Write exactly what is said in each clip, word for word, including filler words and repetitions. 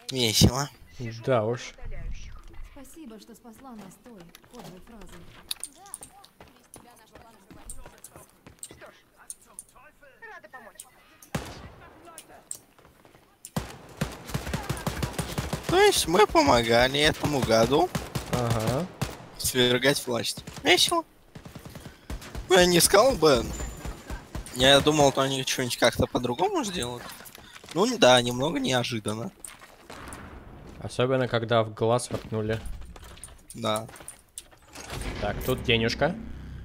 Весело. Да уж. Спасибо, что спасла нас той подлой фразой. Что ж, рада помочь. То есть мы помогали этому гаду Ага. свергать власть. Весело. Ну, я не сказал бы. Я думал, что они что-нибудь как-то по-другому сделают. Ну да, немного неожиданно. Особенно, когда в глаз воткнули. Да. Так, тут денежка.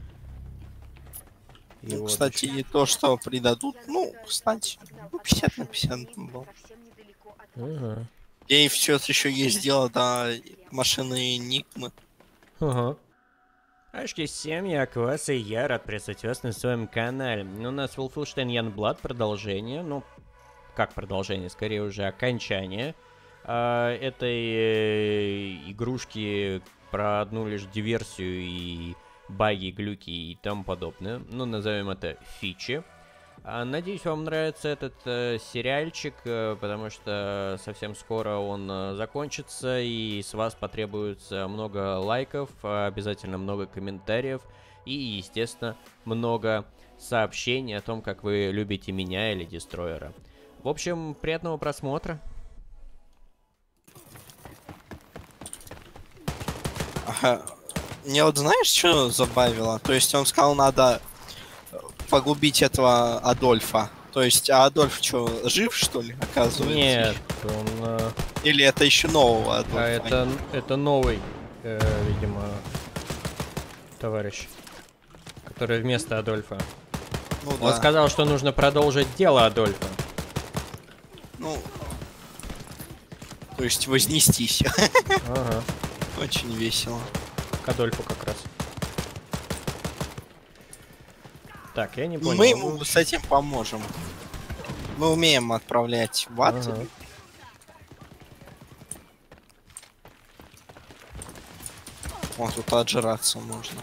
И Ну, вот кстати, еще. и то, что придадут, ну, кстати, ну, пятьдесят на пятьдесят был. Совсем недалеко от Ага. И все еще есть дело до машины Никмы. Ага. Ашки всем, я Квас, и я рад приветствовать вас на своем канале. У нас Wolfenstein Youngblood продолжение, ну, как продолжение, скорее уже окончание а, этой э, игрушки про одну лишь диверсию и баги, глюки и тому подобное. Ну, назовем это фичи. А, Надеюсь, вам нравится этот э, сериальчик, э, потому что совсем скоро он э, закончится, и с вас потребуется много лайков, э, обязательно много комментариев и, естественно, много сообщений о том, как вы любите меня или Дестройера. В общем, приятного просмотра. Ага. Мне вот знаешь, что забавило? То есть он сказал, надо погубить этого Адольфа. То есть, а Адольф что, жив, что ли, оказывается? Нет, он... э, Или это еще нового Адольфа? а это, это новый, э, видимо, товарищ, который вместо Адольфа. Ну, Он да. сказал, что нужно продолжить дело Адольфа. Ну, то есть вознестись. Ага, Очень весело. к Адольфу как раз. Так, я не понял. Мы ему с этим поможем. Мы умеем отправлять в ад. Ага. Вот тут отжираться можно.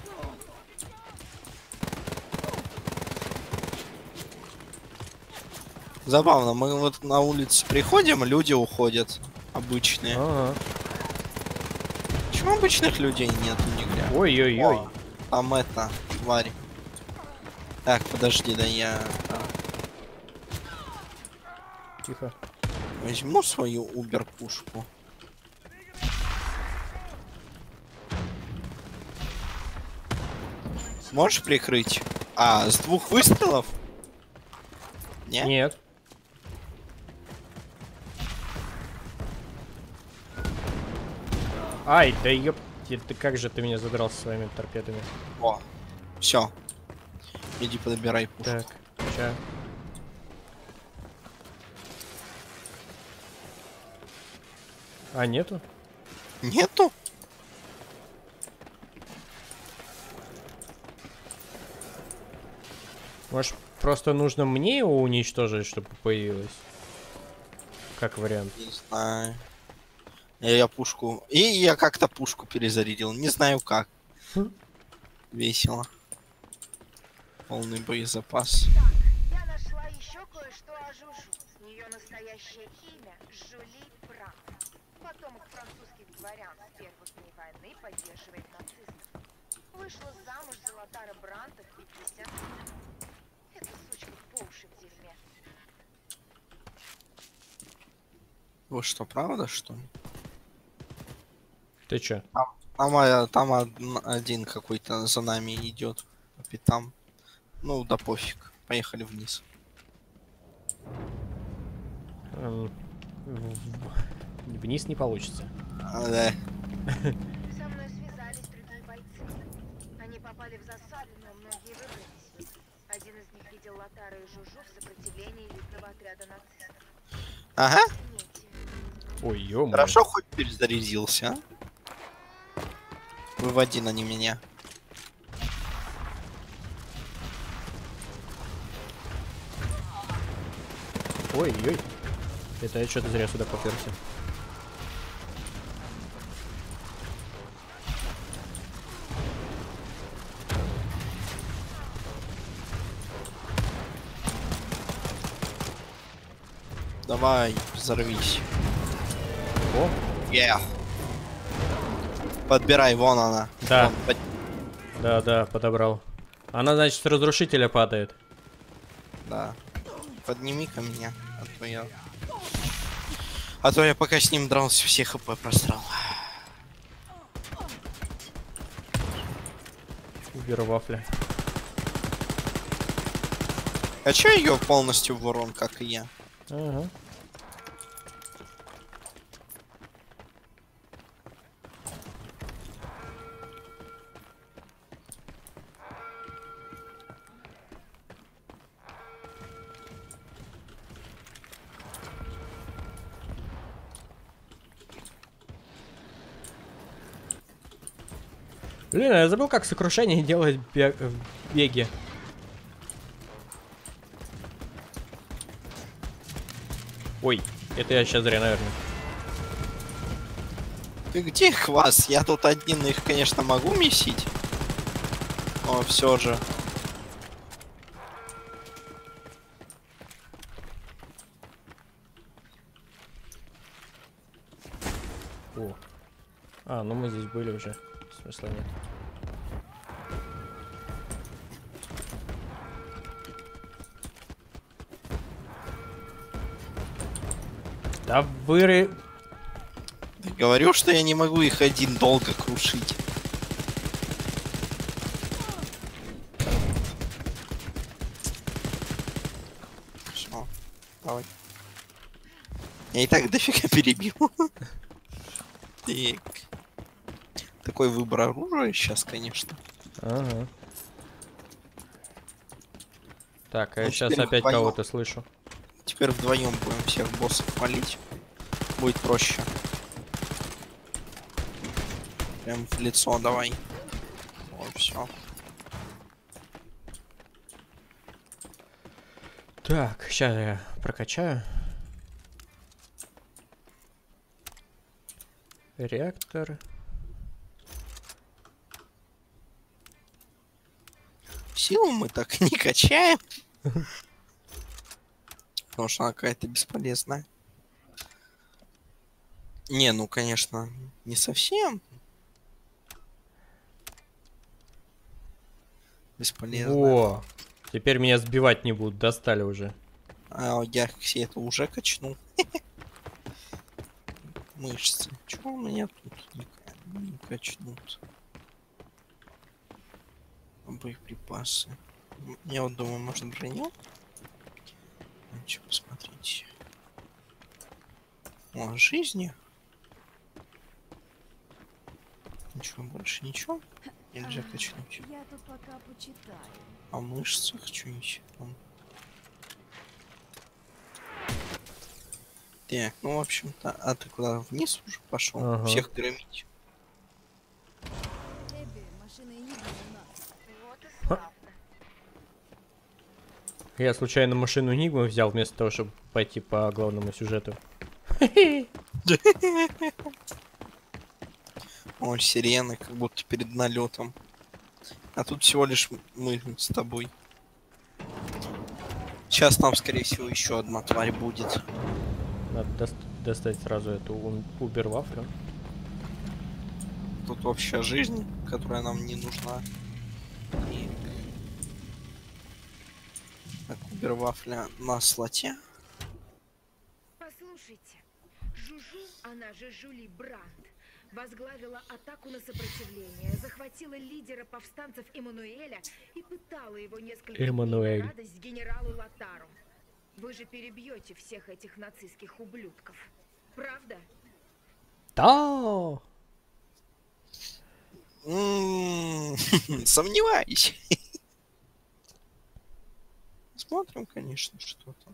Забавно, мы вот на улице приходим, люди уходят. Обычные. Ага. Почему обычных людей нету нигде? Ой-ой-ой. О, там это, тварь. Так, подожди, да я а, Тихо. возьму свою убер-пушку. Можешь прикрыть? А, с двух выстрелов? Не? Нет. Ай, да ёп... Ты как же ты меня задрал со своими торпедами? О, все. Иди подбирай пушку. Так, ща. А, нету? Нету? Может, просто нужно мне его уничтожить, чтобы появилось? Как вариант. Не знаю. Я, я пушку... И я как-то пушку перезарядил. Не знаю как. Хм. Весело. Полный боезапас. Я нашла еще кое-что о Жужу. Ее настоящее имя Жюли Бран. Потомок французских дворян с первых дней войны поддерживает нацизм. Вышла замуж за Лотара Бранта в пятьдесят. Эта сучка по уши в дерьме. Вы что, правда, что ли? Ты чё? Там, там, а, там од- один какой-то за нами идет. По пятам. Ну, да пофиг. Поехали вниз. Эм, в- в- Вниз не получится. А, да. Со мной связались другие бойцы. Они попали в засаду, но многие выбрались. Один из них видел Лотара и Жужу в сопротивлении элитного отряда нацистов. Ага. Извините. Ой, ё Хорошо, хоть перезарядился, а? Выводи на не меня. Ой-ой. Это я что-то зря сюда поперся. Давай, взорвись. О, Yeah. Подбирай, вон она. Да. Вон, под- да, да, подобрал. Она, значит, с разрушителя падает. Да. Подними-ка меня, а то я... А то я пока с ним дрался, все хп просрал. Убер вафля. А чё ее полностью в урон, как и я? Ага. Блин, я забыл, как сокрушение делать бег... в беге. Ой, это я сейчас зря, наверное. Ты где хвас? Я тут один их, конечно, могу месить. Но все же. О. А, ну мы здесь были уже. Смысла нет. Да выры... Говорю, что я не могу их один долго крушить. Всё, давай. Я и так дофига перебил. Так. Такой выбор оружия сейчас, конечно. Ага. Так, а я Ну, сейчас теперь опять вдвоём. кого-то слышу. Теперь вдвоем будем всех боссов валить. Будет проще. Прям в лицо давай. Вот, все. Так, сейчас я прокачаю. Реактор. Силу мы так и не качаем. Потому что она какая-то бесполезная. Не, ну конечно, не совсем. Бесполезная. Во! Теперь меня сбивать не будут, достали уже. А я все это уже качнул. Мышцы. Чего у меня тут не, не качнут? Боеприпасы. Я вот думаю, может броню? Че, посмотрите. О, жизни. Ничего больше, ничего. Нельзя А, качнуть. Я тут пока почитаю. А в мышцах что-нибудь там. Так, ну в общем-то, а ты куда вниз уже пошел? Ага. Всех громить. Эбби, машина Энигма у нас. Вот и славно. Я случайно машину Нигму взял вместо того, чтобы пойти по главному сюжету. О, сирены, как будто перед налетом. А тут всего лишь мы с тобой. Сейчас там, скорее всего, еще одна тварь будет. Надо дос- достать сразу эту убер вафлю. Тут вообще жизнь, которая нам не нужна. И... Так, убер вафля на слоте. Послушайте, Жужу, она же Жули Бранд, возглавила атаку на сопротивление, захватила лидера повстанцев Эммануэля и пытала его несколько Эммануэль. дней на радость генералу Лотару. Вы же перебьете всех этих нацистских ублюдков, правда? Да! М, Сомневаюсь. Смотрим, конечно, что там.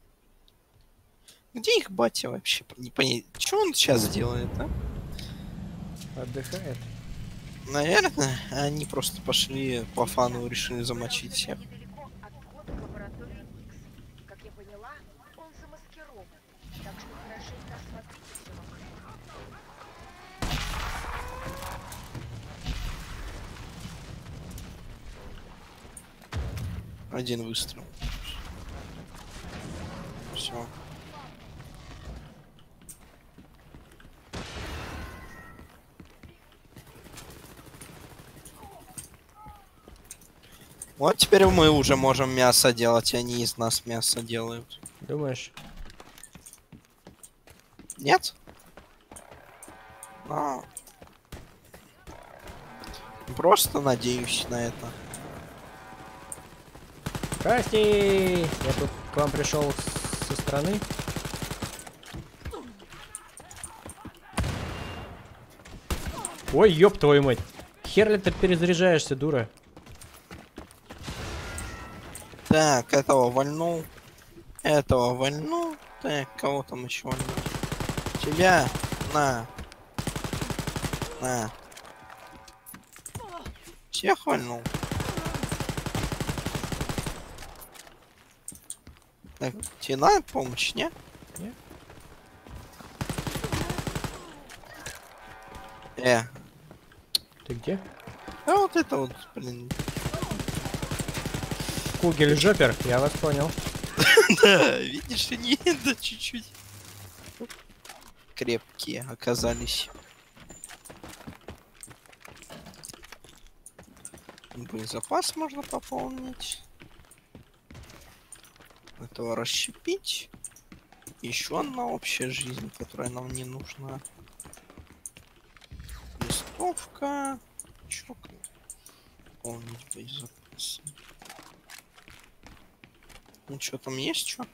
Где их батя вообще? Не понять. Что он сейчас делает, а? Отдыхает. Наверное, они просто пошли по фану, решили замочить всех. Недалеко от входа в лабораторию Икс. Как я поняла, он замаскирован, так что хорошенько осмотрите все вокруг. Один выстрел. Все. Вот теперь мы уже можем мясо делать, и они из нас мясо делают. Думаешь? Нет? А. Просто надеюсь на это. Здрасте! Я тут к вам пришел со стороны. Ой, ёб твою мать! Хер ли ты перезаряжаешься, дура? Так, этого вольнул. Этого вольнул. Так, кого там еще вольнул? Тебя. На. На. Всех вольнул. Так, тебе надо помощь, не? Не. Э. Ты где? А вот это вот, блин. Кугель-жопер, я вас понял. Да, видишь, они да чуть-чуть крепкие оказались. Боезапас можно пополнить. Этого расщепить. Еще одна общая жизнь, которая нам не нужна. Листовка. Чё? Пополнить боезапас. Ну что, там есть что?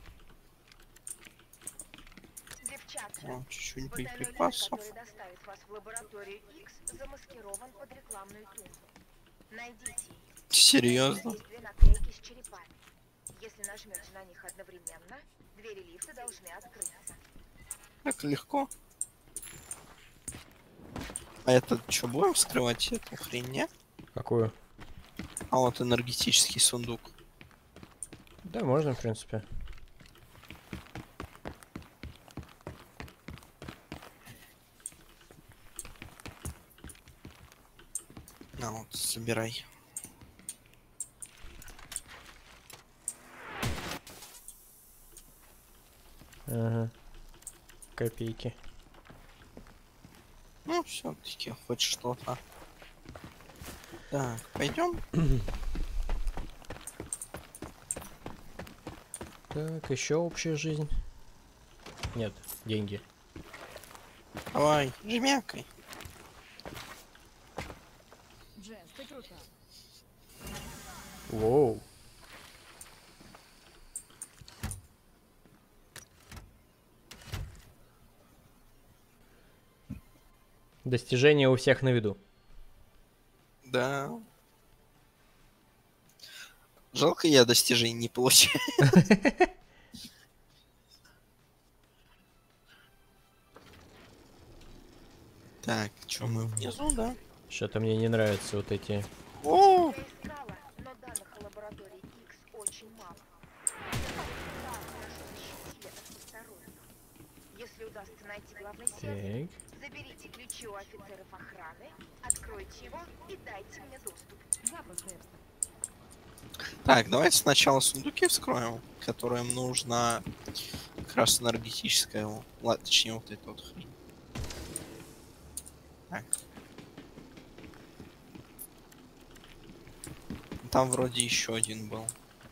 Девчата, О, чуть-чуть потайной лист, боеприпасов. который доставит вас в лабораторию X, замаскирован под рекламную тумбу. Найдите ее. Серьезно? Есть две наклейки с черепами. Если нажмете на них одновременно, двери лифта должны открыться. Так легко. А это что, будем вскрывать эту хрень, не? Какую? А вот энергетический сундук. Да, можно, в принципе. На вот, собирай. Ага. Копейки. Ну, все-таки хоть что-то. Так, пойдем. Так, еще общая жизнь. Нет, деньги. Давай, жмякай. Джесс, ты крута. Воу. Достижения у всех на виду. Да. Жалко, я достижений не получаю. Так, что мы внизу, да? Что-то мне не нравятся вот эти. О, Я искала, но данных о лаборатории X очень мало. Да, хорошо защитили от посторонних. Если удастся найти главный сервер, Так. заберите ключи у офицеров охраны, откройте его и дайте мне доступ. Запросто, Эпста. так, давайте сначала сундуки вскроем, которым нужно как раз энергетическая, ладно, точнее вот это вот хрень. Так. Там вроде еще один был.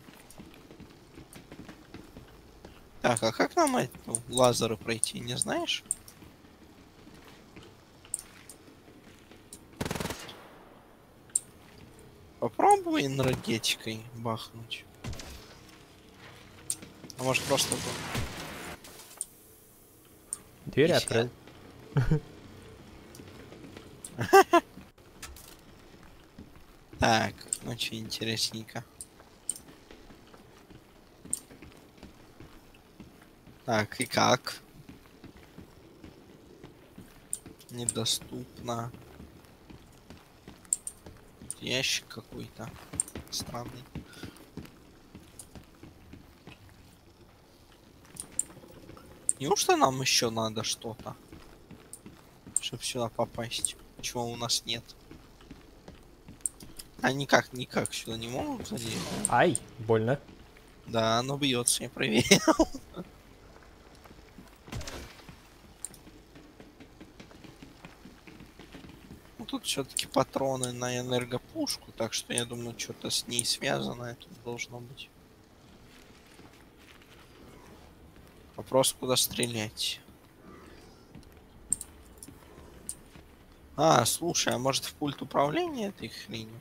Так, а как нам эту лазеры пройти, не знаешь? Попробуй энергетикой бахнуть. А может просто... Дверь Если- открыл. Так, очень интересненько. Так, и как? Недоступно. Ящик какой-то странный. Неужто нам еще надо что-то, чтобы сюда попасть? Чего у нас нет? А никак, никак сюда не могут залезть. Ай, больно. Да, оно бьется, я проверил. тут все-таки патроны на энергопушку, так что я думаю, что-то с ней связанное тут должно быть. Вопрос, куда стрелять. А, слушай, а может в пульт управления этой хренью?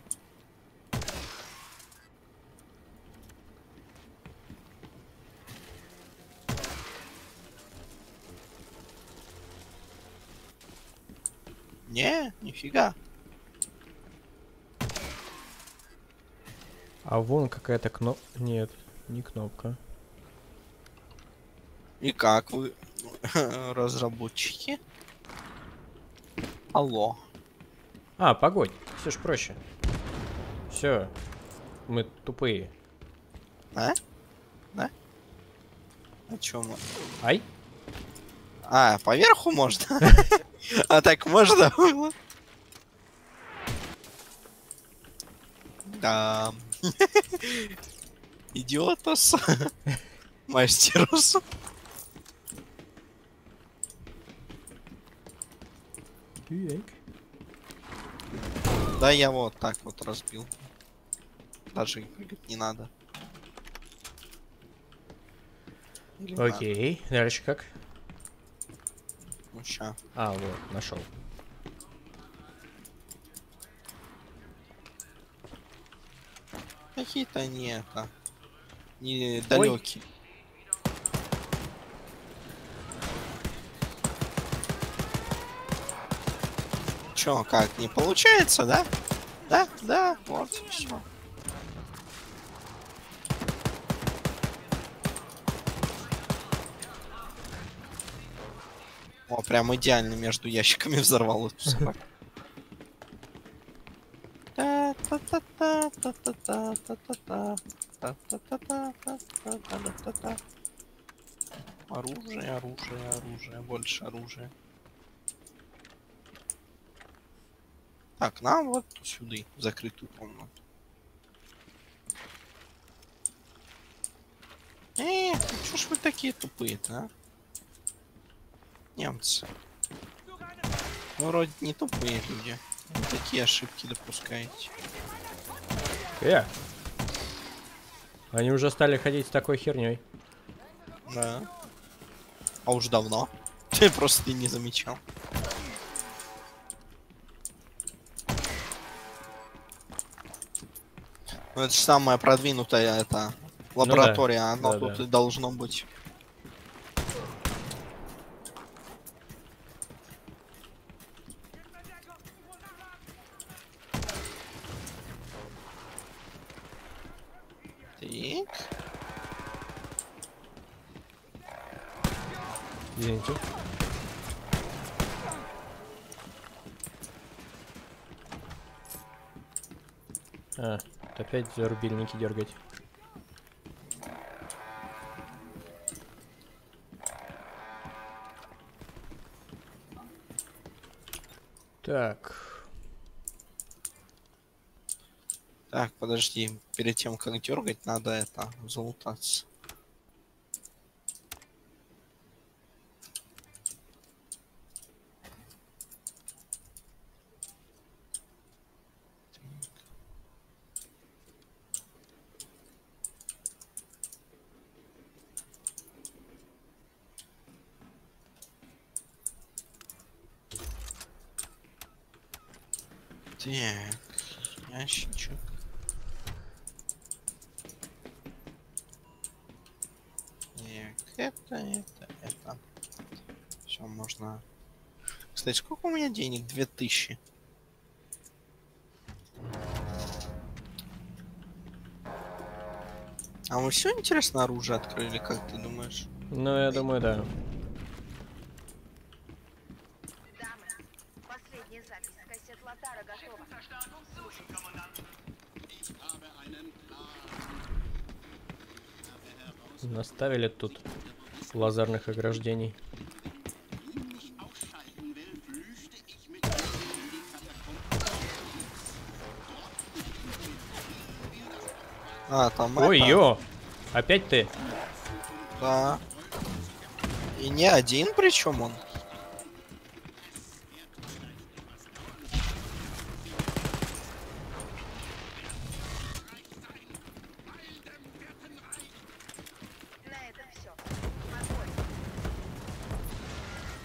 Не, нифига. А вон какая-то кнопка. Нет, не кнопка. И как вы, разработчики? Алло. А, погодь, все ж проще. Все, мы тупые. А? Да? О чем мы? Ай! А, поверху можно? А так можно было? Да. Идиотос. Мастерус. Да, я вот так вот разбил. Даже прыгать не надо. Или надо? Окей, дальше как? Ну, ща. А, вот, нашел. Какие-то они это... недалекие. Чё, как, не получается, да? Да, да, вот, все. О, прям идеально между ящиками взорвал эту собаку. Оружие, оружие, оружие, больше оружия. Так, нам вот сюда, в закрытую комнату. Э, ну чё ж вы такие тупые-то, а? Немцы. Ну, вроде не тупые люди. Вы такие ошибки допускаете. Э! Они уже стали ходить с такой херней. Да. А уж давно. Ты просто не замечал. Ну, это же самая продвинутая эта лаборатория, ну да. оно да, тут да. и должно быть. Так. Извините. А, опять за рубильники дергать. Так. Так, подожди. Перед тем, как дергать, надо это залутаться. Так, ящичек. Так, это, это, это. Все, можно... Кстати, сколько у меня денег? Две тысячи. А мы все интересно оружие открыли, как ты думаешь? Ну, я думаю, да. Дамы, последняя запись с кассет Лотара готова. Наставили тут лазерных ограждений. А, там Ой, это... ё! Опять ты? Да. И не один, причем он.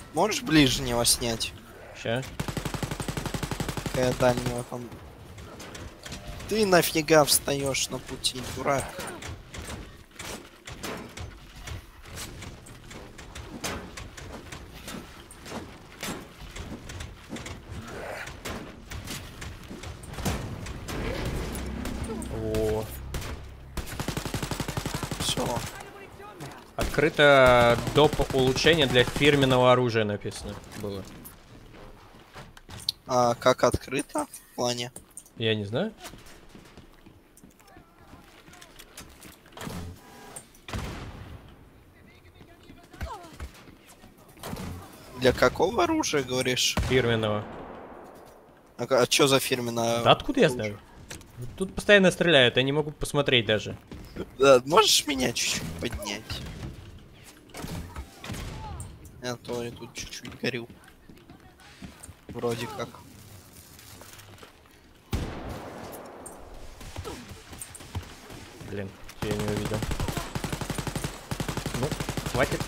Можешь ближнего снять? Ща. Какая дальнего там. Ты нафига встаешь на пути, дурак? О. Все. Открыто доп. Улучшение для фирменного оружия написано было. А как открыто в плане? Я не знаю. Для какого оружия, говоришь? Фирменного. А, а что за фирменное? Да откуда я знаю? Тут постоянно стреляют, я не могу посмотреть даже. Да, можешь меня чуть-чуть поднять? А то я тут чуть-чуть горю. Вроде как. Блин, я не увидел. Ну, хватит.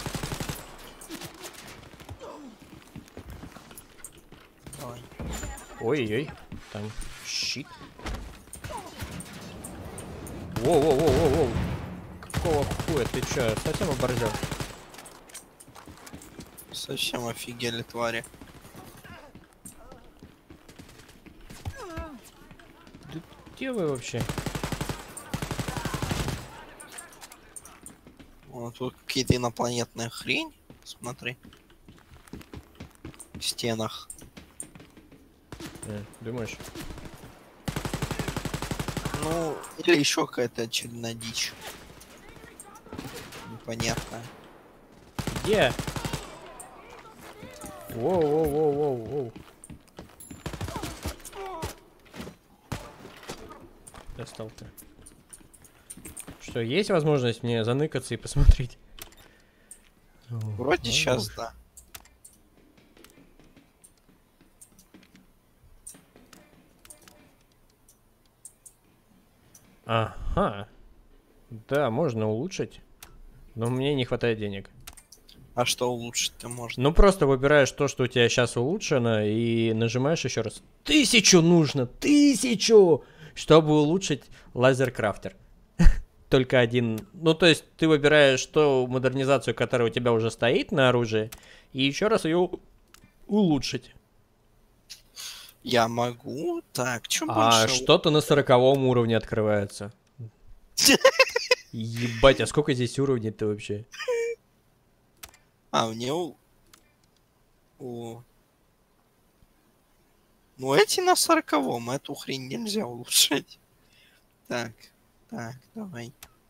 Давай. Ой-ой-ой, там щит. Воу-воу-воу-воу-воу. Какого хуя, ты чё, совсем оборзел? Совсем офигели, твари. Да где вы вообще? Вот тут какие-то инопланетная хрень. Смотри. В стенах. Э, думаешь? Ну, или еще какая-то очередная дичь. Непонятная. Где? Воу-воу-воу-воу-воу. Достал ты. Что, есть возможность мне заныкаться и посмотреть? Вроде сейчас, да. Ага. Да, можно улучшить. Но мне не хватает денег. А что улучшить-то можно? Ну, просто выбираешь то, что у тебя сейчас улучшено, и нажимаешь еще раз. Тысячу нужно! Тысячу! Чтобы улучшить лазеркрафтер. Только один. Ну, то есть, ты выбираешь ту модернизацию, которая у тебя уже стоит на оружии, и еще раз ее улучшить. Я могу? Так, что А больше? что-то на сороковом уровне открывается. Ебать, а сколько здесь уровней-то вообще? А, мне... у- О. Ну, эти на сороковом, эту хрень нельзя улучшать. Так, так, давай.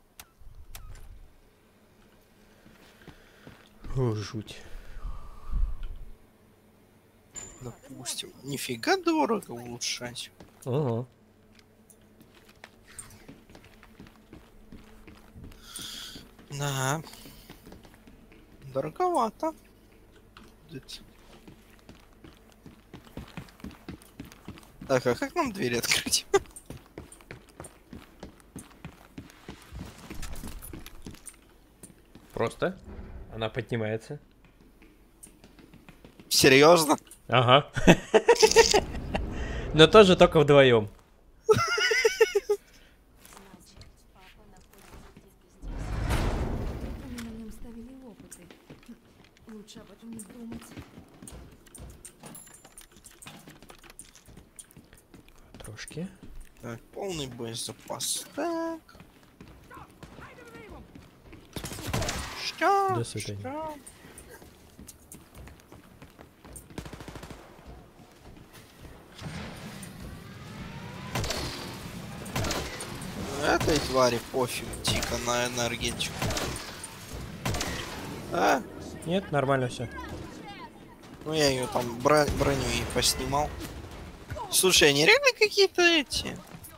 О, жуть. Допустим. Нифига дорого улучшать. Ага. Да. Дороговато. Будет. Так, а как нам дверь открыть? Просто. Она поднимается. Серьезно? Ага. Но тоже только вдвоем. Они на нем ставили опыты. Лучше об этом не думать. Трошки. Так, полный боезапас. Так. Что? До свидания. Что? Этой твари пофиг, тика на энергетику. А, Нет, нормально все. ну я ее там бро- броню и поснимал. Слушай, они реально какие-то эти.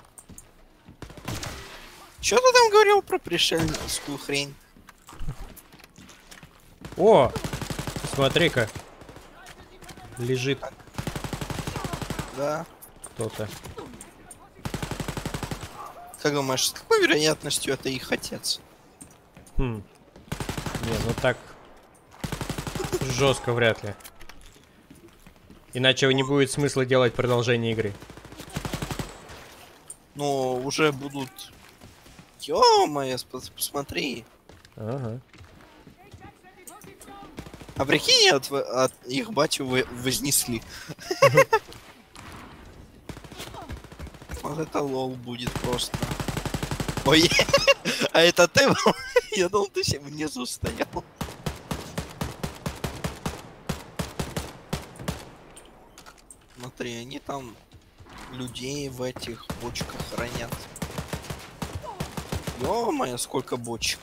Что ты там говорил про пришельскую хрень? О! Смотри-ка. Лежит Да. кто-то. Как думаешь, с какой вероятностью это их отец? Хм. Не, ну так. жестко вряд ли. Иначе не будет смысла делать продолжение игры. Ну, уже будут... Ё-моё, спа- посмотри. Ага. А прикинь, от, от их батю вы- вознесли. Вот это лол будет просто. Ой, а это ты был? Я думал, ты себе внизу стоял. Смотри, они там людей в этих бочках хранят. Ё-моё, сколько бочек.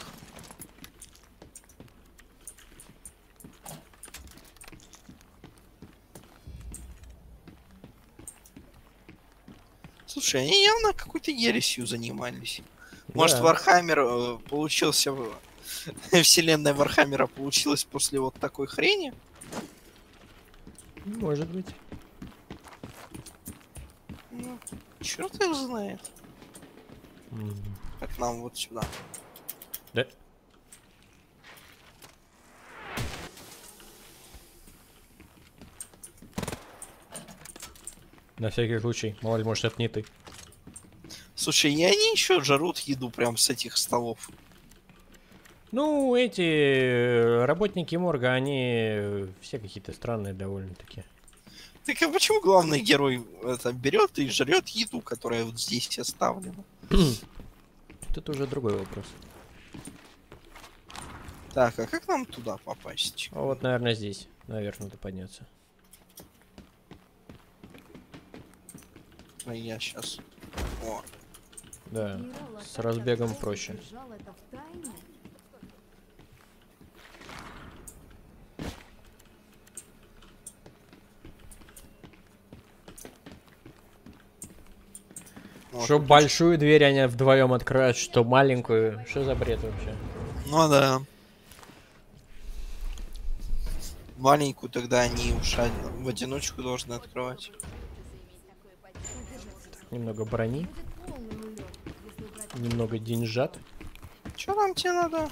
Слушай, они явно какой-то ересью занимались. Может, Да. Вархаммер э, получился... в- Вселенная Вархаммера получилась после вот такой хрени? Может быть. Ну, черт их знает. М. Как нам вот сюда. Да. На всякий случай. Мало ли, может, это не ты. Слушай, и они еще жарут еду прям с этих столов. Ну, эти э, работники морга, они э, все какие-то странные довольно-таки. Так а почему главный герой это берет и жрет еду, которая вот здесь оставлена? Тут уже другой вопрос. Так, а как нам туда попасть? А вот, наверное, здесь. Наверх надо подняться. А я сейчас. О, Да, Генерал с Латар разбегом так долго проще. держал это в тайне? вот Что тут большую дверь они вдвоем откроют, что маленькую. Что за бред вообще? уж- Ну да. Маленькую тогда они уж од- в одиночку должны открывать. Немного брони, Будет полный улет, если убрать немного деньжат. Че нам тебе надо?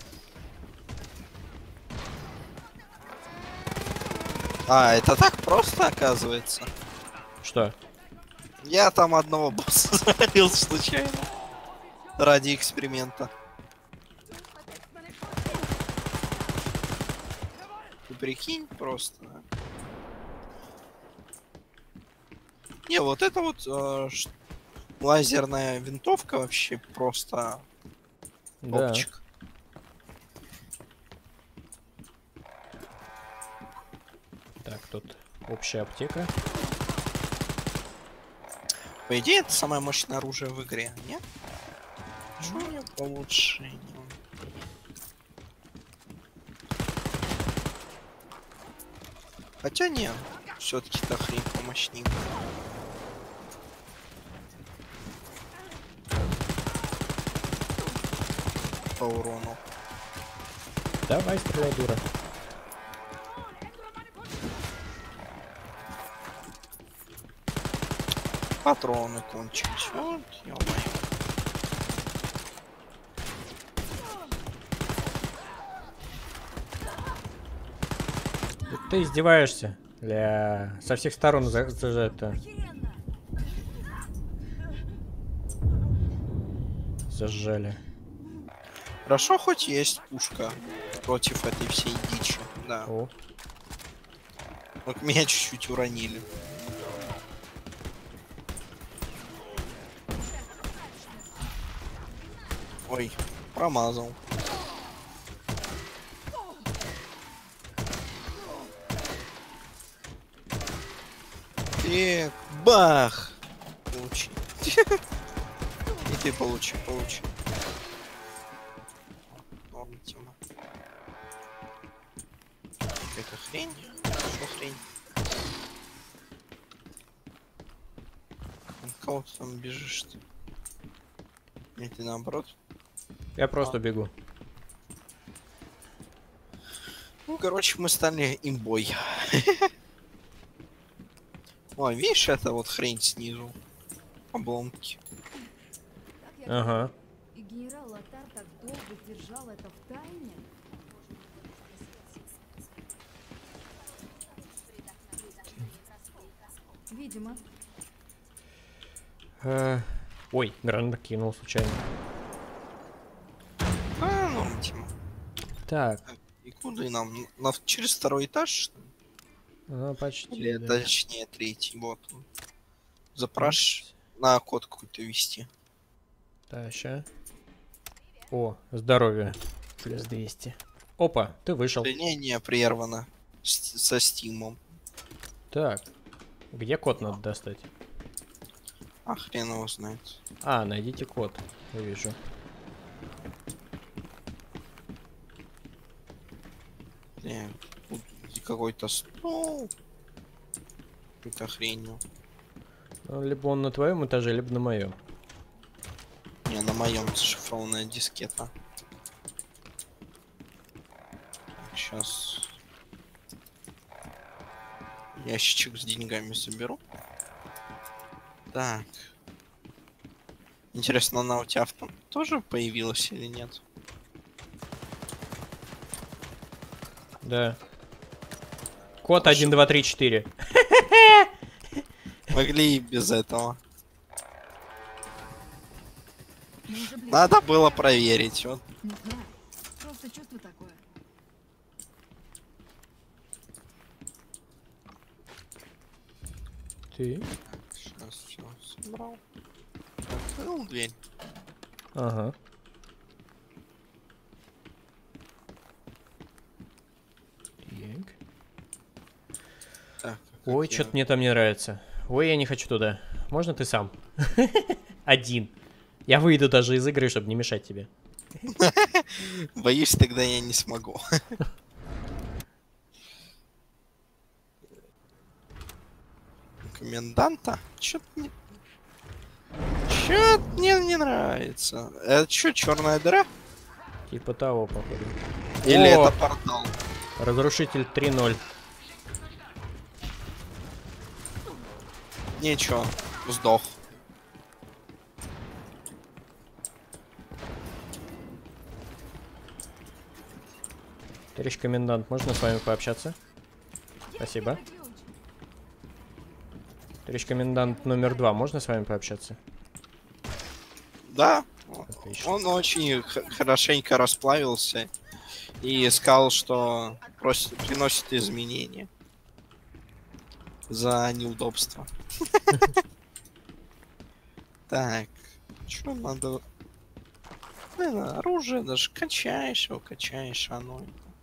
А, это так просто оказывается. Что? Я там одного босса завалил случайно. Ради эксперимента. Ты прикинь просто. а. Не, вот это вот э, ш- лазерная винтовка вообще просто Да. топчик. Так, тут общая аптека. По идее, это самое мощное оружие в игре, нет? Что у него по улучшению? Хотя нет, все-таки та хрень помощнее. По урону. Давай, стреляй, дура. Патроны кончились. Вот, ё-моё. Да ты издеваешься? Ля, со всех сторон за, за- за это. Зажали. Хорошо, хоть есть пушка против этой всей дичи. Да. О, Вот меня чуть-чуть уронили. Ой, промазал. И бах! Получи. И ты получи, получи. Ладно, тема. Какая-то хрень. Что хрень? От кого ты там бежишь ты? Или ты наоборот? я просто бегу. Ну, короче, мы стали имбой. Ой, видишь, это вот хрень снизу. Обломки. как я Ага. говорю. И генерал Латар так долго держал это в тайне? Видимо. Э, Ой, гранат кинул случайно. А, ну, Тима. Так, И куда нам? На, через второй этаж, что ли? ну почти, Или да. точнее третий, вот он. Запрашивай. На код какой-то вести. Так, ща. О, здоровье. Плюс двести. Опа, ты вышел. Не-не, прервано. С- со стимом. Так, где код надо достать? А хрен его знает. А, найдите код. Я вижу. Не, тут какой-то стол. Какой-то хренью. Ну, либо он на твоем этаже, либо на моем. Не, на моем зашифрованная дискета. Сейчас ящичек с деньгами соберу. Так. Интересно, она у тебя в том тоже появилась или нет? Да. Код Хорошо. один, два, три, четыре. Могли и без этого. Мы уже близко. Надо было проверить. Вот. Не знаю. Просто чувство такое. Ты? Сейчас все собрал. Открыл дверь. Ага. Так. Так, Ой, как я- что-то мне там не нравится. Ой, я не хочу туда. Можно ты сам? Один. Я выйду даже из игры, чтобы не мешать тебе. Боюсь, тогда я не смогу. Коменданта? Чё-то не... Чё-то мне не нравится. Это чё, черная дыра? Типа того, походу. Или О! это портал? Разрушитель три ноль. Ничего, сдох. Товарищ комендант, можно с вами пообщаться? Спасибо. Ключ. Товарищ комендант номер два, можно с вами пообщаться? Да, Отлично. он очень х- хорошенько расплавился и сказал, что просит, приносит изменения за неудобство. Так, что надо? Блин, оружие даже качаешь его, качаешь, оно.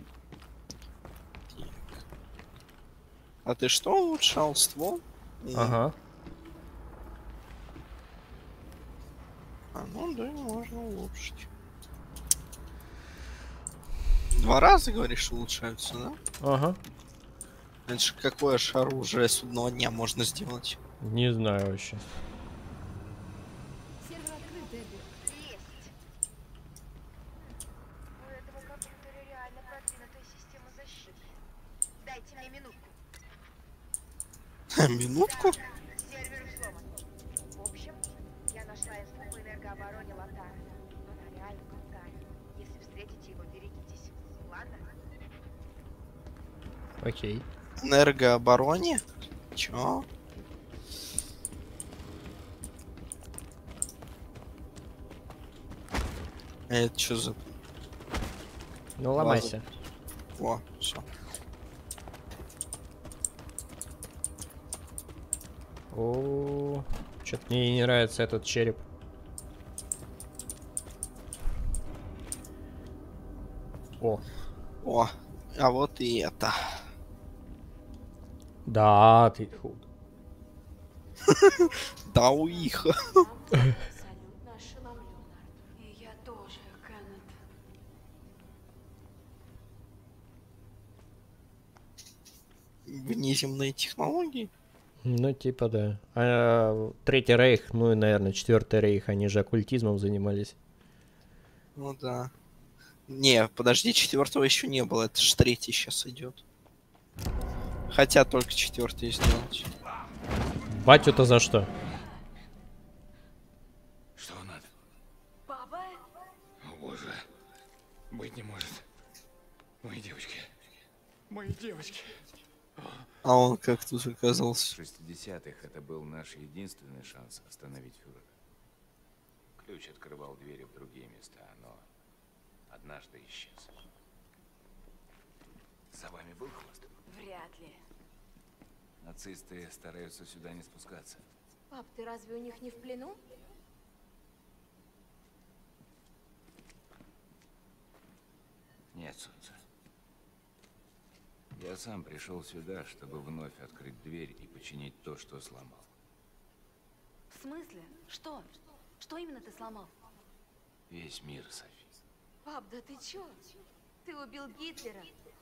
Так. А ты что улучшал ствол? М, Ага. А, ну да, можно улучшить. Два раза, говоришь, улучшаются, да? Ага. Это же какое же оружие судного дня можно сделать? Не знаю вообще. Сервер открыт, Эбби. Есть. У этого компьютера реально продвинутая система защиты. Дайте мне минутку. Минутку? Сервер взломан. В общем, я нашла инфу по энергообороне Лотара. Она реально крутая. Если встретите его, берегитесь. Ладно? Окей. Энергообороне? Чё? А это что за... Ну ломайся. О, все. О, что-то мне не нравится этот череп. О, О, а вот и это. да, ты худ. Да у их. Абсолютно ошеломлен, Артур. И я тоже, Кеннет. Внеземные технологии. Ну, типа, да. А, Третий рейх, ну и, наверное, Четвертый рейх, они же оккультизмом занимались. Ну да. Не, подожди, четвертого еще не было. Это ж третий сейчас идет. Хотят только четвертый сделать. Батю-то за что? Что надо? Папа? О боже. Быть не может. Мои девочки. Мои девочки. А он как тут В оказался? шестидесятых это был наш единственный шанс остановить фюрера. Ключ открывал двери в другие места, но однажды исчез. За вами был хвост? Вряд ли. Нацисты стараются сюда не спускаться. Пап, ты разве у них не в плену? Нет, солнце. Я сам пришел сюда, чтобы вновь открыть дверь и починить то, что сломал. В смысле? Что? Что именно ты сломал? Весь мир, Софи. Пап, да ты чё? Ты убил Гитлера.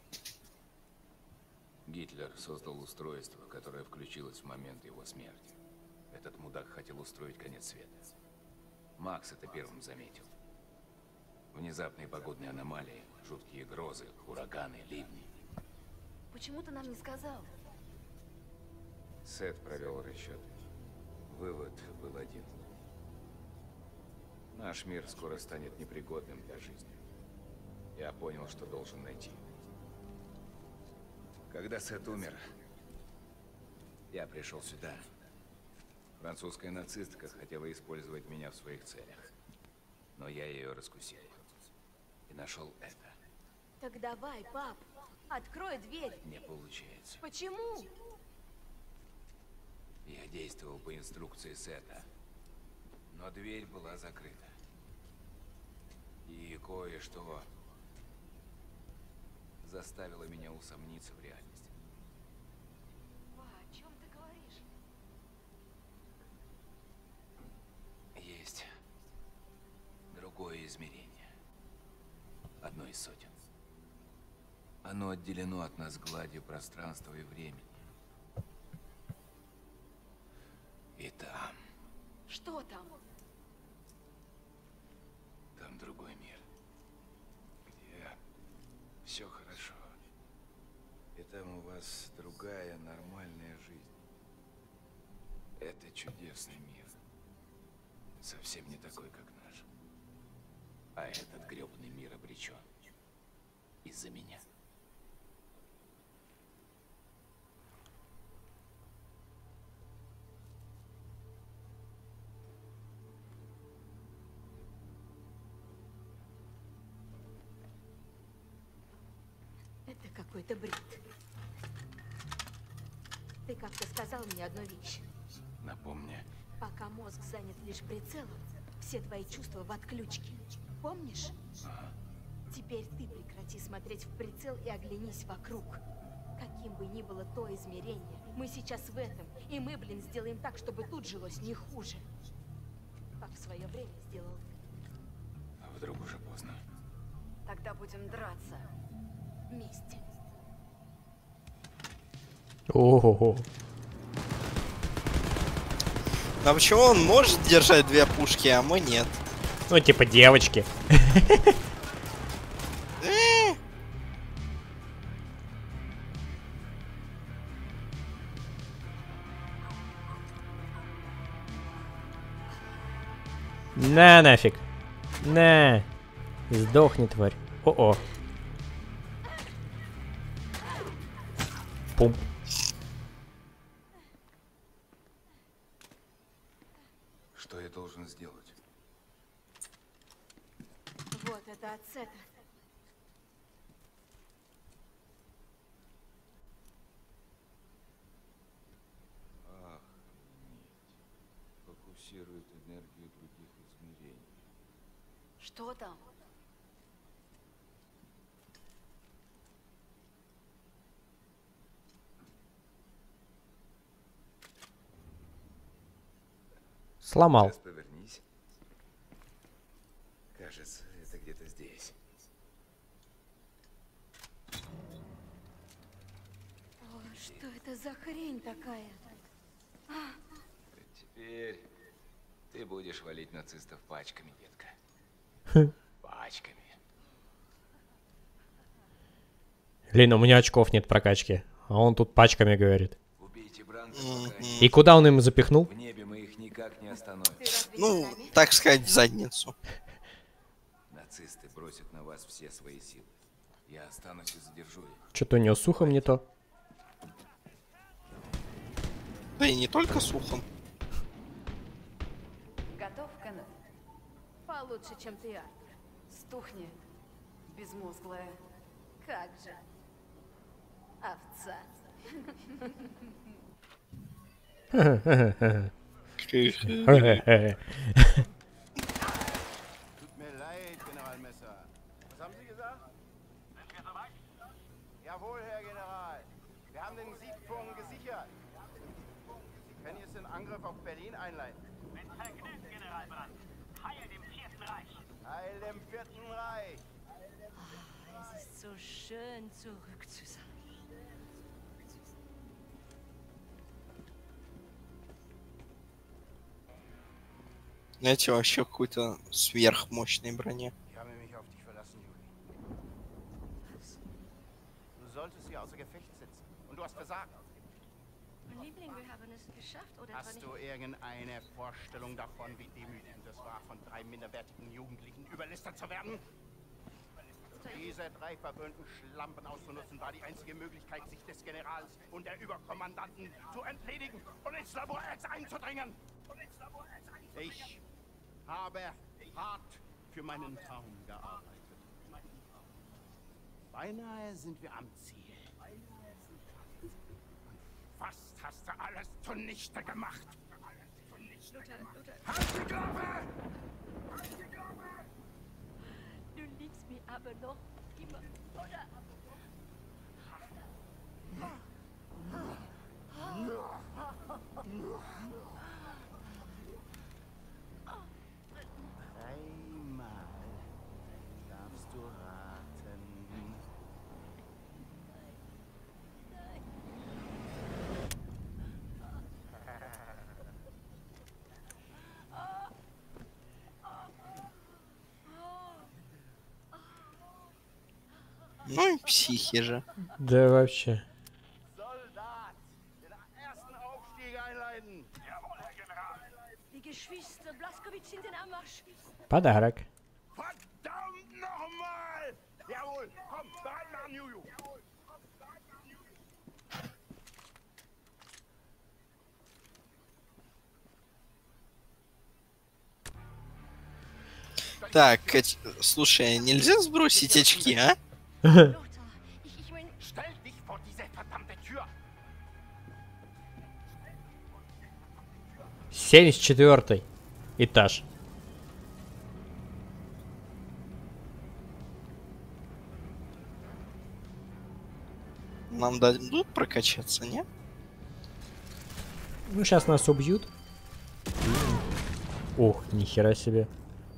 Гитлер создал устройство, которое включилось в момент его смерти. Этот мудак хотел устроить конец света. Макс это первым заметил. Внезапные погодные аномалии, жуткие грозы, ураганы, ливни. Почему ты нам не сказал? Сет провел расчеты. Вывод был один. Наш мир скоро станет непригодным для жизни. Я понял, что должен найти. Когда Сет умер, я пришел сюда. Французская нацистка хотела использовать меня в своих целях. Но я ее раскусил. И нашел это. Так давай, пап, открой дверь. Не получается. Почему? Я действовал по инструкции Сета. Но дверь была закрыта. И кое-что заставило меня усомниться в реальности. Па, о чем ты говоришь? Есть другое измерение. Одно из сотен. Оно отделено от нас гладью пространства и времени. И там, Что там? там другой мир, где все хорошо. И там у вас другая нормальная жизнь. Это чудесный мир. Совсем не такой, как наш. А этот грёбаный мир обречен. Из-за меня. Это какой-то бред. Ты как-то сказал мне одну вещь. Напомни. Пока мозг занят лишь прицелом, все твои чувства в отключке. Помнишь? Теперь ты прекрати смотреть в прицел и оглянись вокруг. Каким бы ни было то измерение, мы сейчас в этом, и мы, блин, сделаем так, чтобы тут жилось не хуже. Как в свое время сделал ты. А вдруг уже поздно? Тогда будем драться. Вместе. Ого-го. А почему он может держать две пушки, а мы нет? Ну, типа девочки. На нафиг. На. Сдохни, тварь. О-о. Пум. Что я должен сделать? Вот это от Сета. Фокусирует энергию других измерений. Что там? Сломал. Сейчас повернись. Кажется, это где-то здесь. О, что это за хрень такая? Теперь ты будешь валить нацистов пачками, детка. Пачками. Блин, у меня очков нет прокачки. А он тут пачками говорит. Убейте Бранка, пока они... И куда он им запихнул? В небе мы их никак не остановим. Ты разве Ну, не с нами? так сказать, в задницу. Нацисты бросят на вас все свои силы. Я останусь и задержу их. Что-то у него с ухом не то. Да и не только с ухом. Готов, Кеннет? Получше, чем ты, Артур. Стухни, безмозглая. Как же. Овца. Tut mir leid, General Messer. Was haben Sie gesagt? Sind wir soweit? Jawohl, Herr General. Wir haben den Siegpunkt gesichert. Sie können jetzt den Angriff auf Berlin einleiten. Mit Vergnügen, General Brandt. Heil dem Vierten Reich. Heil dem Vierten Reich. Es ist so schön, zurück zu sein. Знаете, вообще какой-то сверхмощной броне. Ich habe mich auf dich verlassen, Juli. Du solltest sie außer Gefecht setzen. Und du hast versagt. Mein Liebling, wir haben es geschafft, oder etwa Hast nicht? du irgendeine Vorstellung davon, wie demütigend es war, von drei minderwertigen Jugendlichen überlistet zu werden? Diese drei verwöhnten Schlampen auszunutzen, war die einzige Möglichkeit, sich des Generals und der Überkommandanten zu entledigen und ins Labor X einzudringen. Ich habe hart für meinen Traum gearbeitet. Beinahe sind wir am Ziel. Und fast hast du alles zunichte gemacht. Luther, Luther, Halt die Klappe! du liebst mich aber noch immer, oder? Dreimal darfst du raten. Ну и психи же. Да вообще. Soldat, den ersten Aufstieg einleiten. Die Geschwister Blaskowitsch sind in Anmarsch. Подарок. Verdammt nochmal! Jawohl, komm, bereit machen, Juju. Так, Кать, слушай, нельзя сбросить очки, а? Luther, ich, ich mein, Stell dich vor diese verdammte Tür. семьдесят четвёртый этаж. Нам дадут прокачаться, не? Ну, сейчас нас убьют. Ох, нихера себе.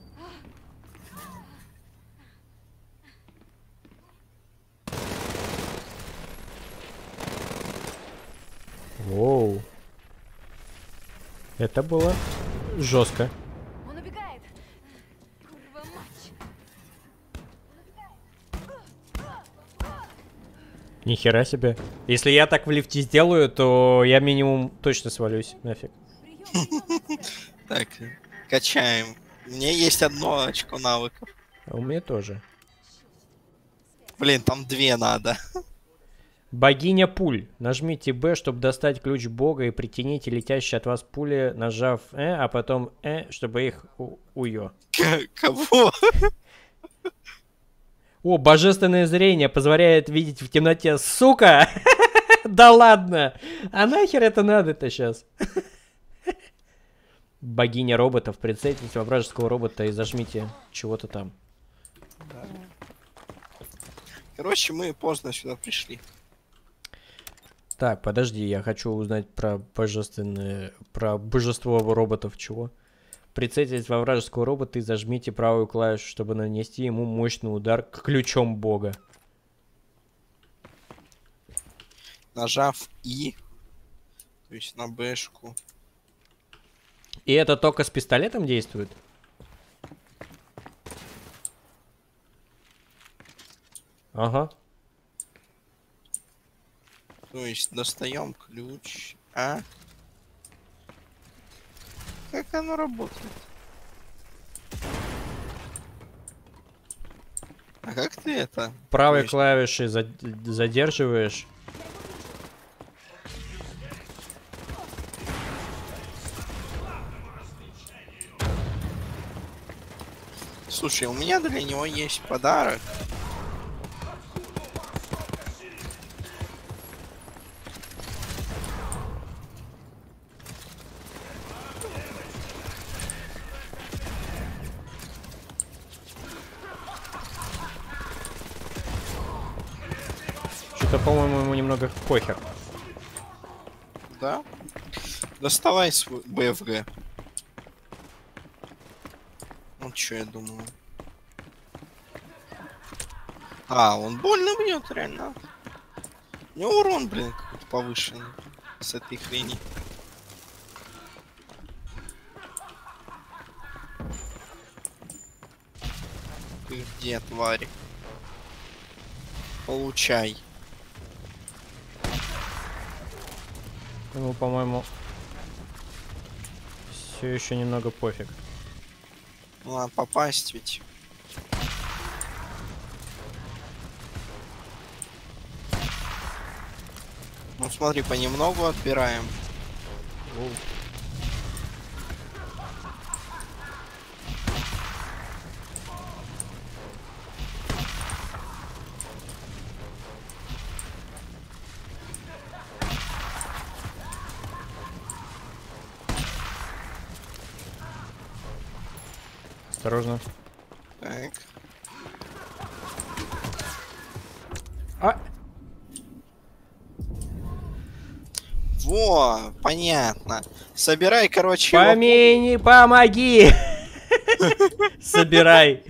Воу. Это было жестко. он убегает. Курва мать. Нихера себе. Если я так в лифте сделаю, то я минимум точно свалюсь. Нафиг. Так, качаем. У меня есть одно очко навыков. А у меня тоже. Блин, там две надо. Богиня пуль. Нажмите Б, чтобы достать ключ бога и притяните летящие от вас пули, нажав Э, а потом Э, чтобы их у- уё. К- Кого? О, божественное зрение позволяет видеть в темноте. Сука! Да ладно! А нахер это надо-то сейчас? Богиня роботов. Прицельтесь во вражеского робота и зажмите чего-то там. Короче, мы поздно сюда пришли. Так, подожди, я хочу узнать про божественное... Про божество роботов чего? Прицельтесь во вражеского робота и зажмите правую клавишу, чтобы нанести ему мощный удар ключом бога. Нажав И, то есть на Бэшку. И это только с пистолетом действует? Ага. То есть достаем ключ. А? Как оно работает? А как ты это? Правой То есть- клавишей за- задерживаешь. Слушай, у меня для него есть подарок. Что-то, по-моему, ему немного похер. Да? Доставай свой БФГ. Вот что я думаю. А, он больно бьет, реально. У него урон, блин, какой-то повышенный с этой хрени. Ты где, тварь? Получай. Ему, по-моему, все еще немного пофиг. Ладно, попасть ведь. Ну смотри, понемногу отбираем. Оу. Осторожно. Так. А! Во, понятно. Собирай, короче, его- Помини, помоги! Собирай.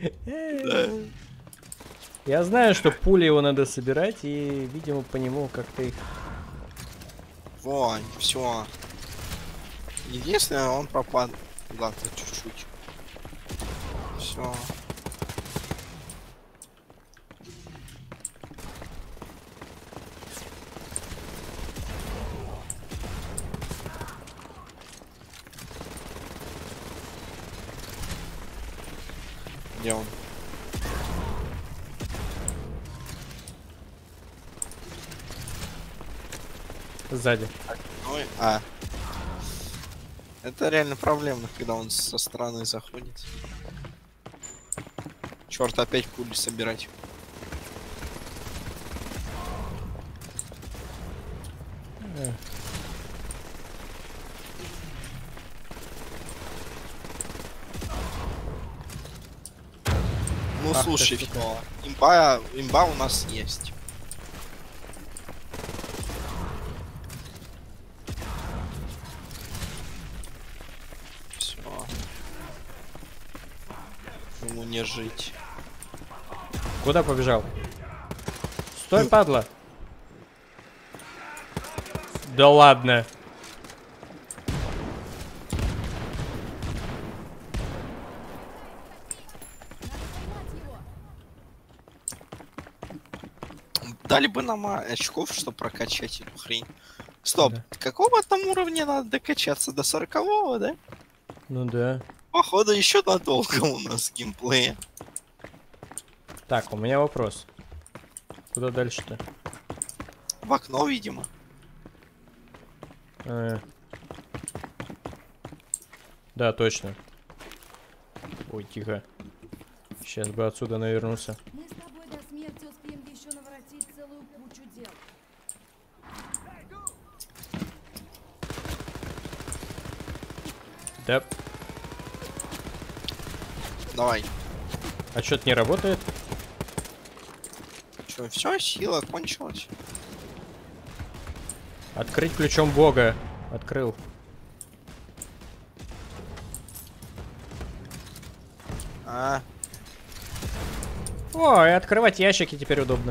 Я знаю, что пули его надо собирать, и, видимо, по нему как-то их... Во, все. Единственное, он пропал куда-то чуть-чуть. Все. Где он? Сзади. Ой, а. Это реально проблемно, когда он со стороны заходит. Черт, опять пули собирать. Э. Ну Ах ты, слушай, сука. всё. Имба, имба у нас есть. Все. Ему не жить. Куда побежал? Стой, падла! Да ладно. Дали бы нам а, очков, чтобы прокачать эту хрень. Стоп, Да. какого там уровня надо докачаться? До сорокового, да? Ну да. Походу, еще надолго у нас геймплея. Так, у меня вопрос. Куда дальше-то? В окно, видимо. Э. Да, точно. Ой, тихо. Сейчас бы отсюда навернуться. Мы с тобой до смерти успеем еще наворотить целую кучу дел. Да. Давай. А что-то не работает? Че, все, сила кончилась. Открыть ключом Бога. Открыл. А, О, и открывать ящики теперь удобно.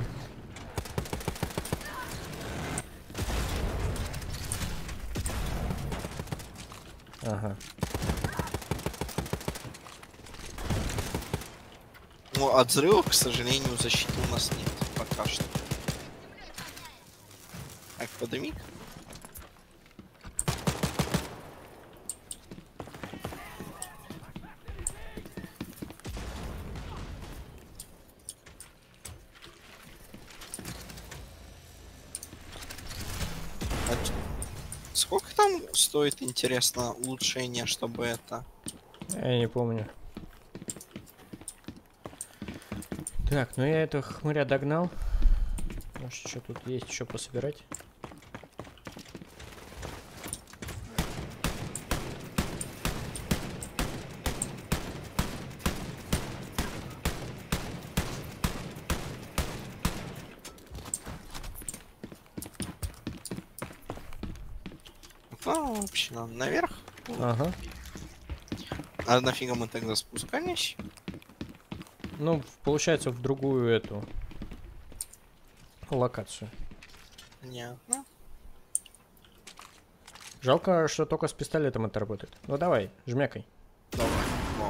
Ага. ну от взрывов, к сожалению, защиты у нас нет пока что. Так, подымик. А ч- Сколько там стоит, интересно, улучшение, чтобы это... Я не помню. Так, ну я этого хмыря догнал. Может, что тут есть еще пособирать? Ну, вообще, надо наверх. Ага. А нафига мы тогда спускались? Ну, получается, в другую эту локацию. Понятно. Жалко, что только с пистолетом это работает. Ну давай, жмякай. Давай. О.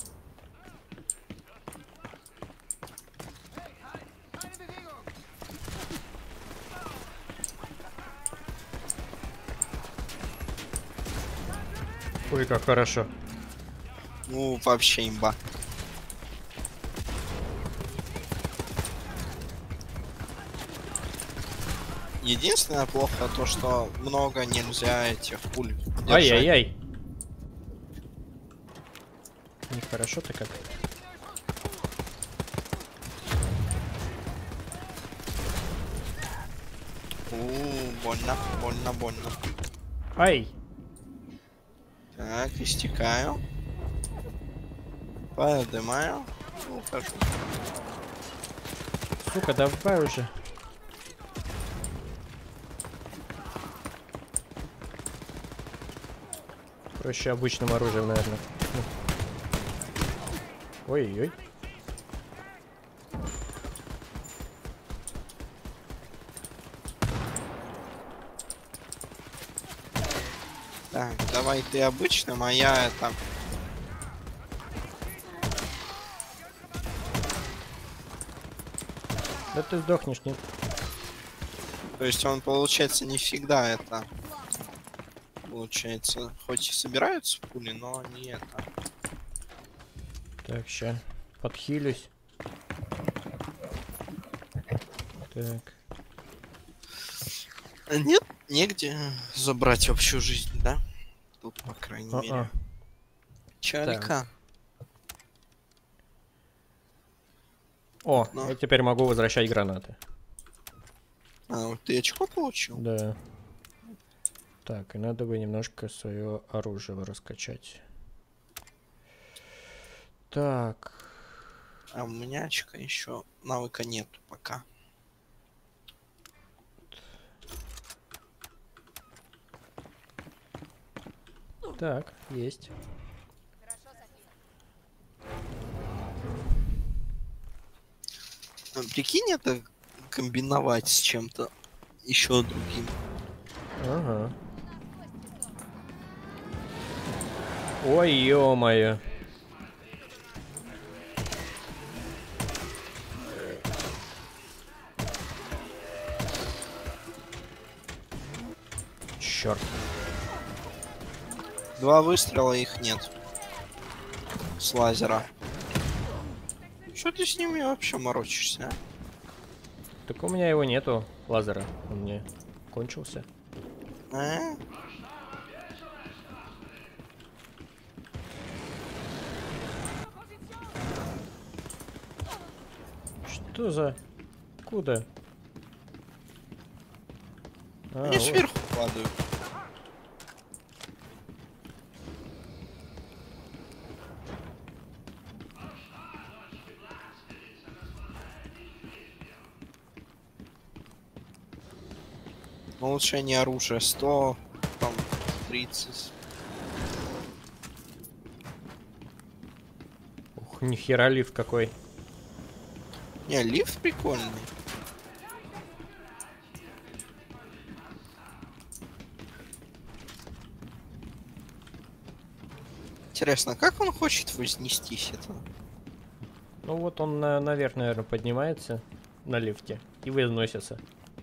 Ой, как хорошо. Ну, вообще имба. Единственное плохо то, что много нельзя этих пуль держать. Ай-яй-яй. Нехорошо-то как. У, больно, больно, больно. Ай! Так, истекаю. Поднимаю. Ухожу. Сука, давай уже. Проще обычным оружием, наверное. Ой-ой. Так, давай ты обычным, а я это... Да ты сдохнешь, нет? То есть он, получается, не всегда это... Получается, хоть и собираются пули, но не это. Так, ща. Подхилюсь. Так. Нет, негде забрать общую жизнь, да? Тут, по крайней А-а. мере. Чалика. О, Ну. я теперь могу возвращать гранаты. А, вот ты очко получил? Да. Так, и надо бы немножко свое оружие раскачать. Так. А у меня очка еще навыка нету пока. Так, есть. Ну, прикинь, это комбиновать с чем-то еще другим. Ага. Ой, ё-моё. Черт. Два выстрела, их нет. С лазера. Что ты с ними вообще морочишься, а? Так у меня его нету, лазера. Он мне кончился. А? Что за... Куда? А, Они вот. сверху падают. Улучшение оружия сто, там тридцать. Ух, нихера лифт какой. Не, лифт прикольный. Интересно, как он хочет вознестись это? Ну вот он на, наверх, наверное, поднимается на лифте и возносится.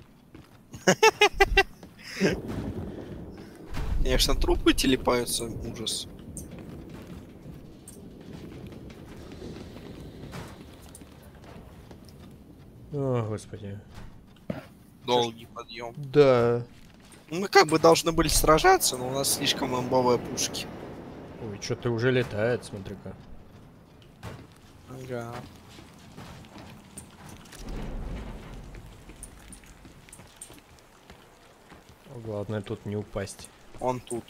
Конечно, трупы телепаются, ужас. О, господи. Долгий подъем. Да. Мы как бы должны были сражаться, но у нас слишком имбовые пушки. Ой, что-то уже летает, смотри-ка. Ага. Главное тут не упасть. Он тут.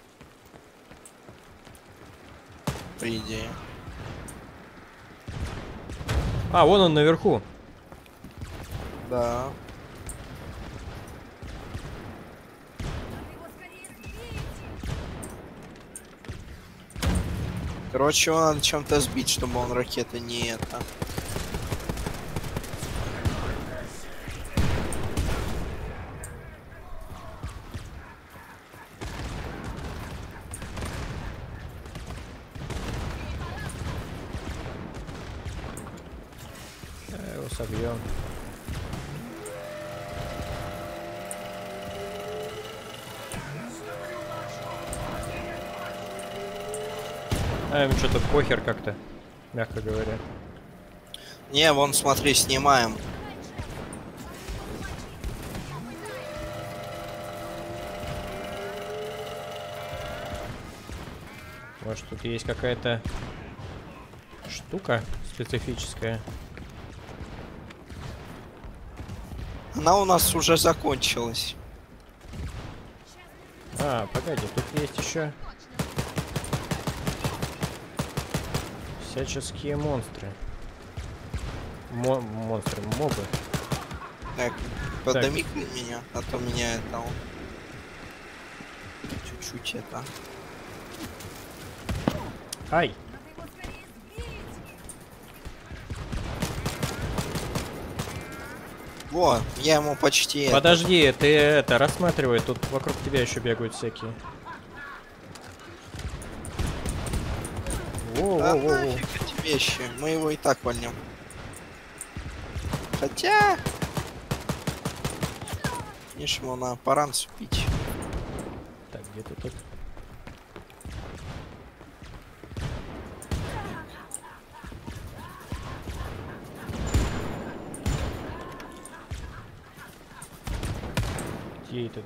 По идее. А, вон он наверху. Да. Короче, его надо чем-то сбить, чтобы он ракеты не это. Я его собьем. А им что-то похер как-то, мягко говоря. Не, вон, смотри, снимаем. Может, тут есть какая-то штука специфическая. Она у нас уже закончилась. А, погоди, тут есть еще всяческие монстры. Мо монстры, мобы. Так, подними меня, а то меня это... Чуть-чуть это... Ай! Во, я ему почти... Подожди, это... ты это рассматривай, тут вокруг тебя еще бегают всякие. Да нафиг эти вещи, мы его и так вольнем. Хотя... Видишь, ему на паранс пить. Так, где ты тут? Где этот?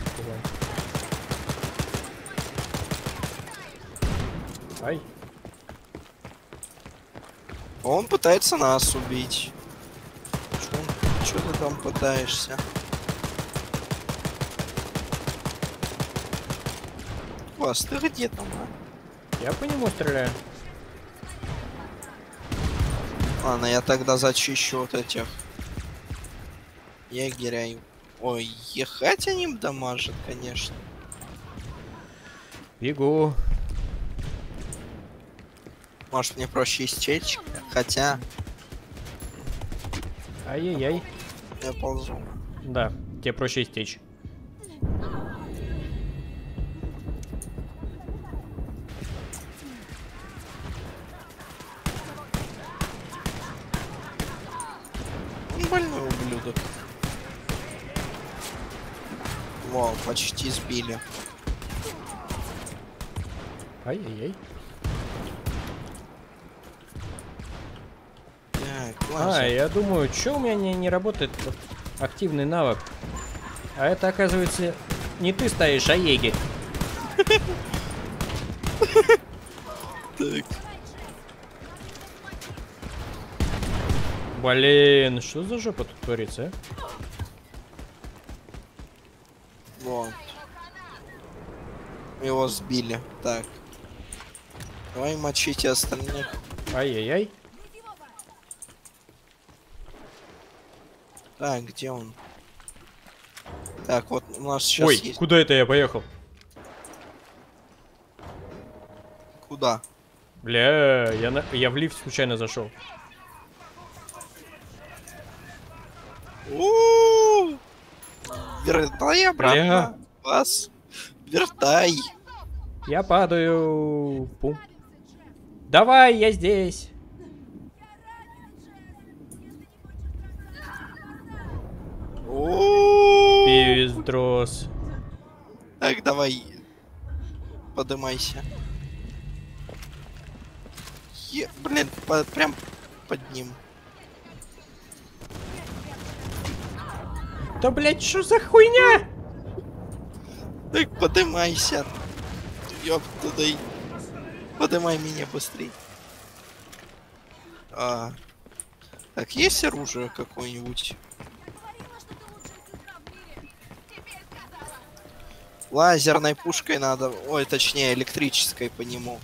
Ай. Он пытается нас убить. Что ты там пытаешься? Вас, ты где там, а? Я по нему стреляю. Ладно, я тогда зачищу вот этих егерей. Ой, ехать они дамажат, конечно. Бегу. Может, мне проще истечь? Хотя... Ай-яй-яй. Я ползу. Да, тебе проще истечь. Больной ублюдок. Вау, почти сбили. Ай-яй-яй. Так, А, я думаю, что у меня не, не работает активный навык. А это, оказывается, не ты стоишь, а егерь. Так. Блин, что за жопа тут творится, а? Вот. Его сбили. Так. Давай мочите остальных. Ай-яй-яй. Так, где он? Так, вот у нас сейчас Ой, есть... куда это я поехал? Куда? Бля, я, на... я в лифт случайно зашел. У-у-у! Вертай обратно. Бля. Вас. Вертай. Я падаю. Пум. Давай, я здесь. У-у-у! Пиздрос. Так, давай. Подымайся. Е... Блин, по... прям под ним. Да, блядь, что за хуйня? Так, подымайся. Ёб туда и... Подымай меня быстрей. А... Так, есть оружие какое-нибудь? Лазерной пушкой надо... Ой, точнее, электрической по нему.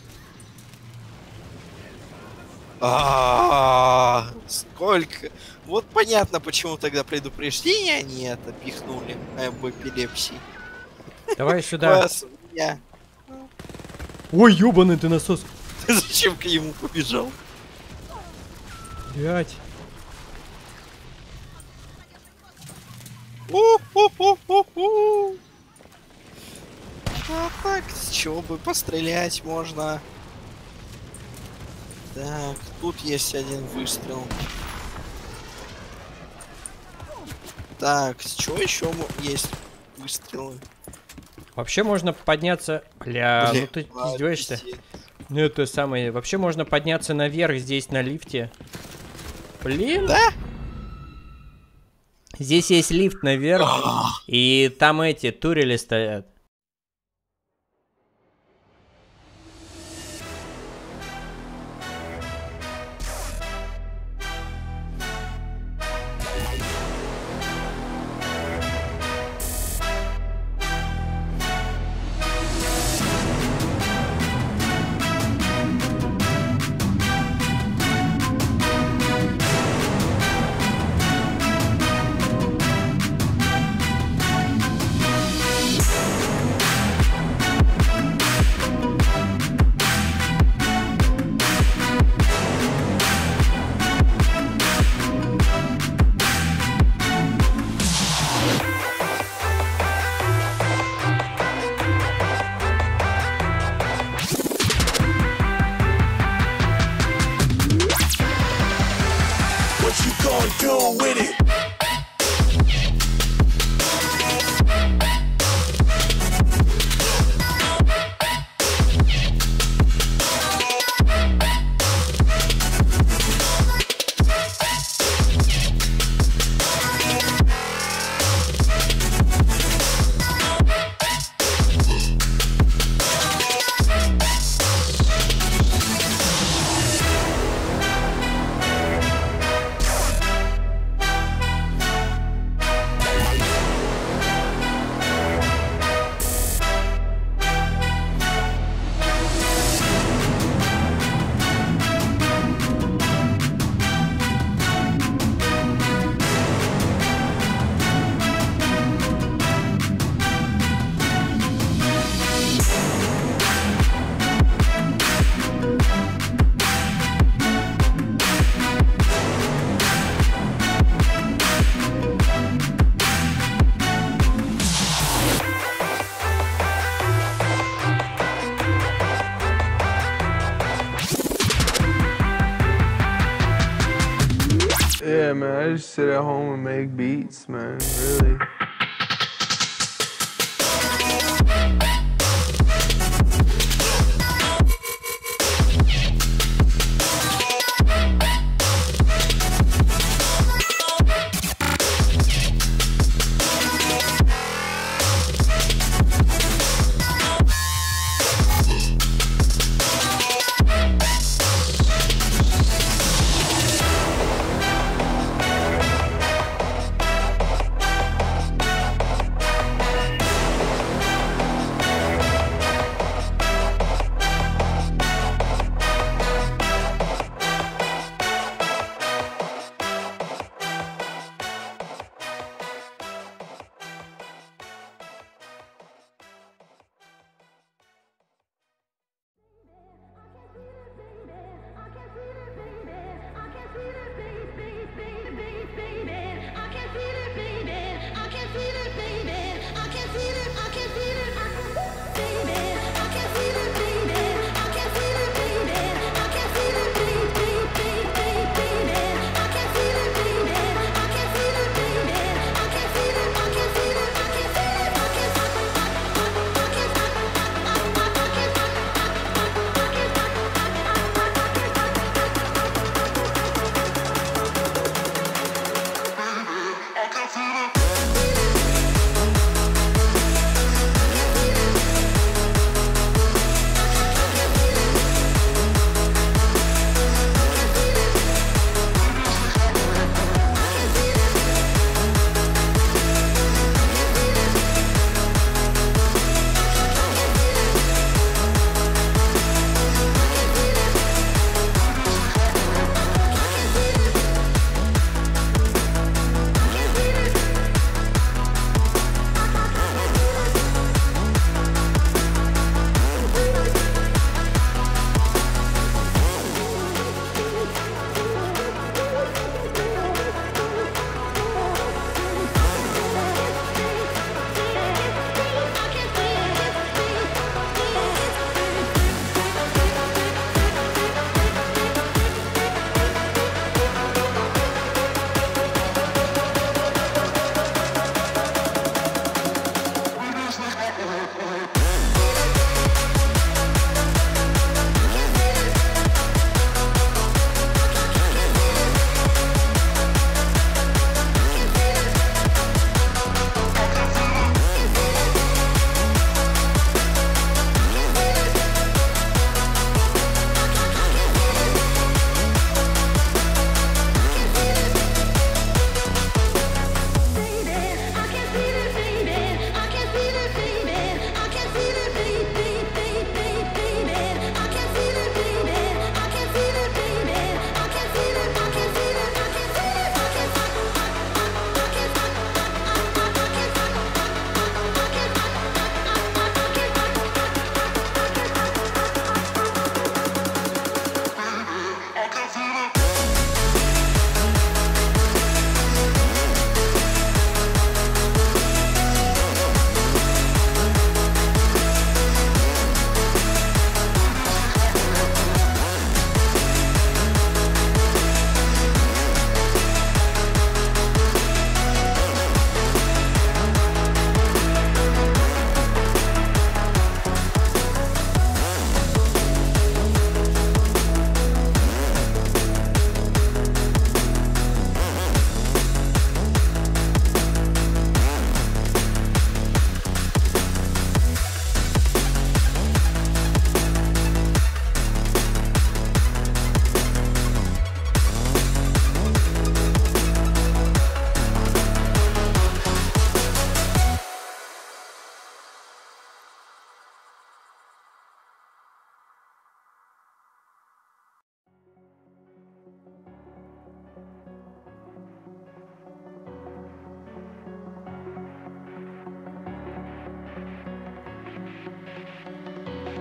А, сколько... Вот понятно, почему тогда предупреждения они это пихнули об эпилепсии. Давай сюда. Класс, я. Ой, ёбаный ты насос. Ты зачем к нему побежал? Блять. У-ху-ху-ху-ху. А так, с чего бы пострелять можно? Так, тут есть один выстрел. Так, с чего еще есть выстрелы? Вообще можно подняться... Бля, Блин, ну ты ладно, издеваешься? пиздец. Ну это самое... Вообще можно подняться наверх здесь на лифте. Блин. Да? Здесь есть лифт наверх. И там эти турели стоят. Yeah, man, I just sit at home and make beats, man, really.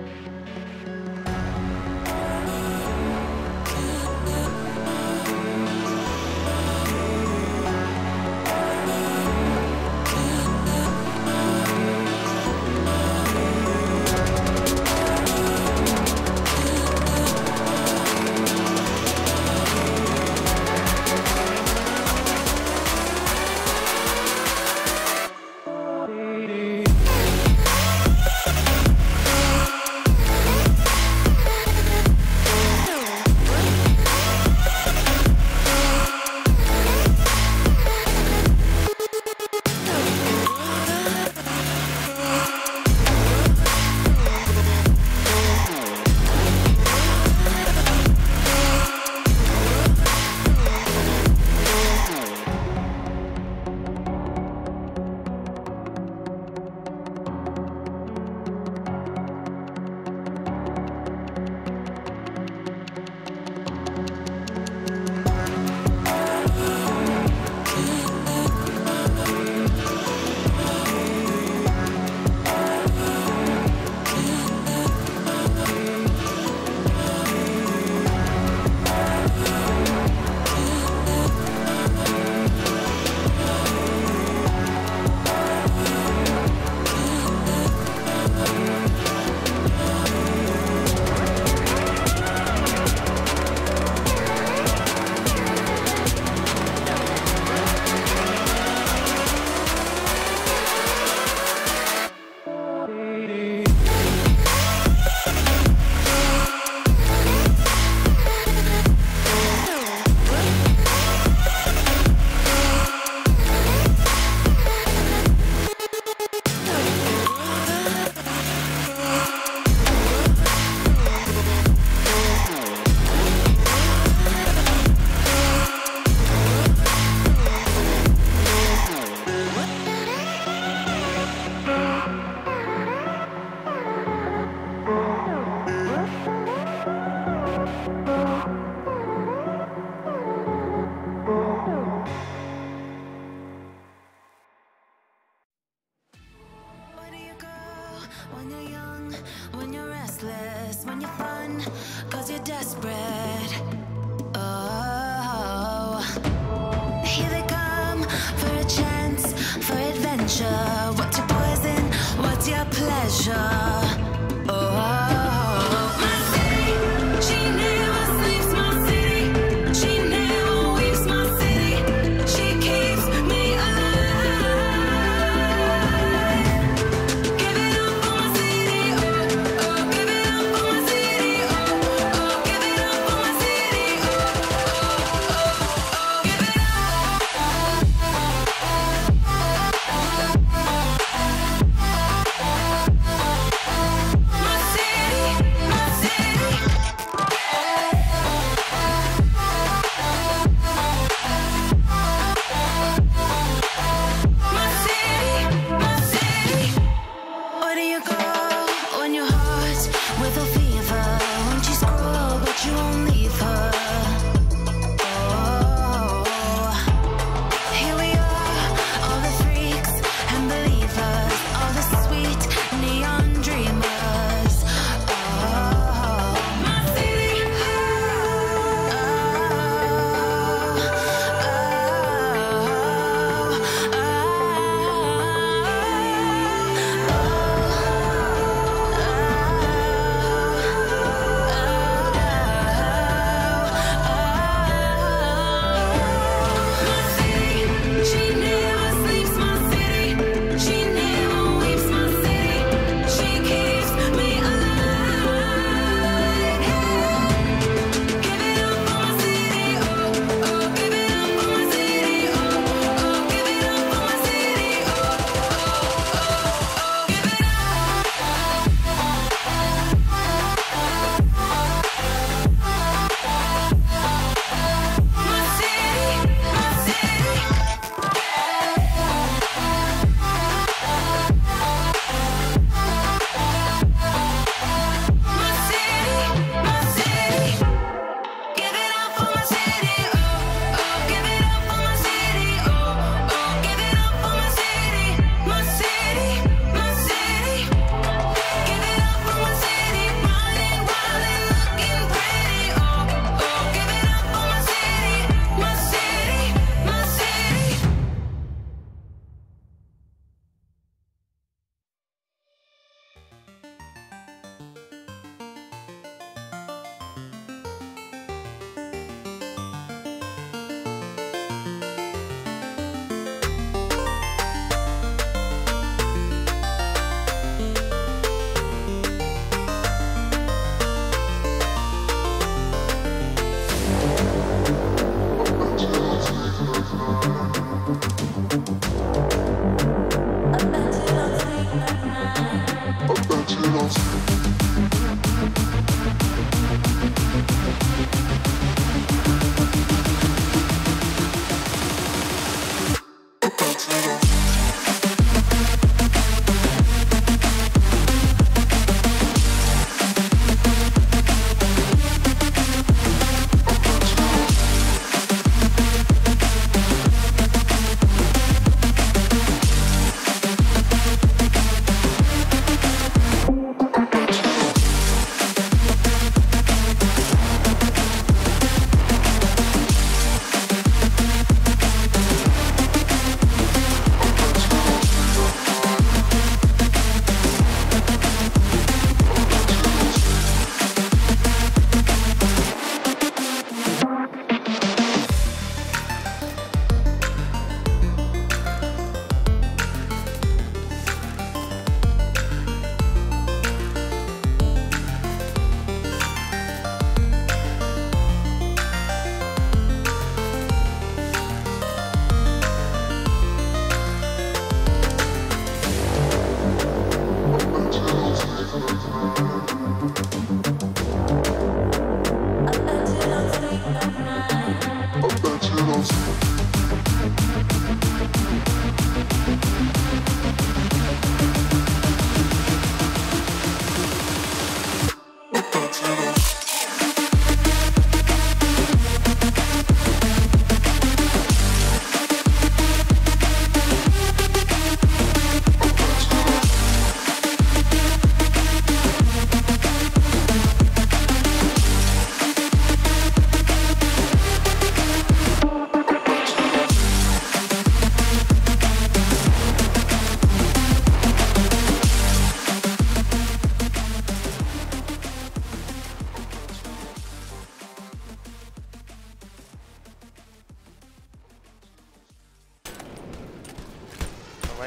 When you're young, when you're restless, when you're fun, cause you're desperate. Oh, here they come for a chance, for adventure. What's your poison? What's your pleasure? Oh.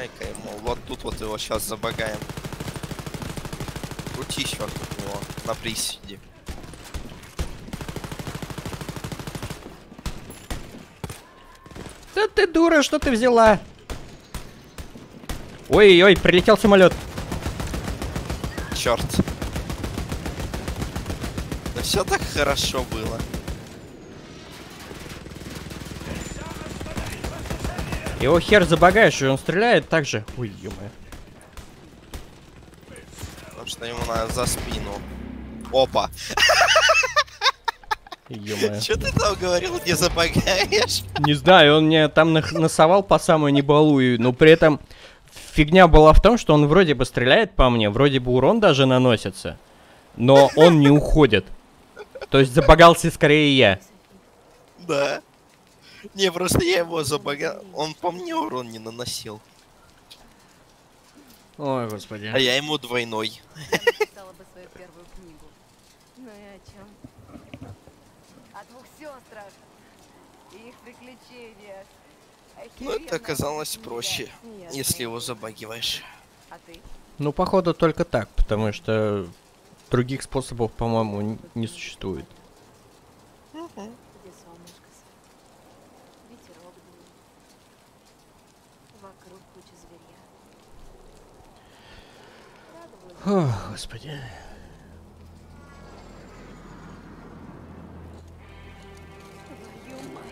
забагай-ка ему. Вот тут вот его сейчас забагаем. Крутись вокруг него на приседе. Да ты дура, что ты взяла? Ой-ой, прилетел самолет. Черт. Да все так хорошо было. Его хер забагаешь, и он стреляет так же. Ой, ё-моё. Потому что ему надо за спину. Опа. Ё-моё. Че ты там говорил, не забагаешь? Не знаю, он мне там нах- насовал по самой не балую, но при этом фигня была в том, что он вроде бы стреляет по мне, вроде бы урон даже наносится, но он не уходит. То есть забагался скорее я. Да. Не, просто я его забагал. Он по мне урон не наносил. Ой, господи. А я ему двойной. Написала бы свою первую книгу. Ну и о чем? О двух сестрах и их приключениях. Ну, это оказалось проще, Нет, если его забагиваешь. А ты? Ну, походу, только так, потому что других способов, по-моему, н- не существует. Где солнышко светит, ветерок дует, вокруг куча зверя. Радовалась О, господи. твою мать.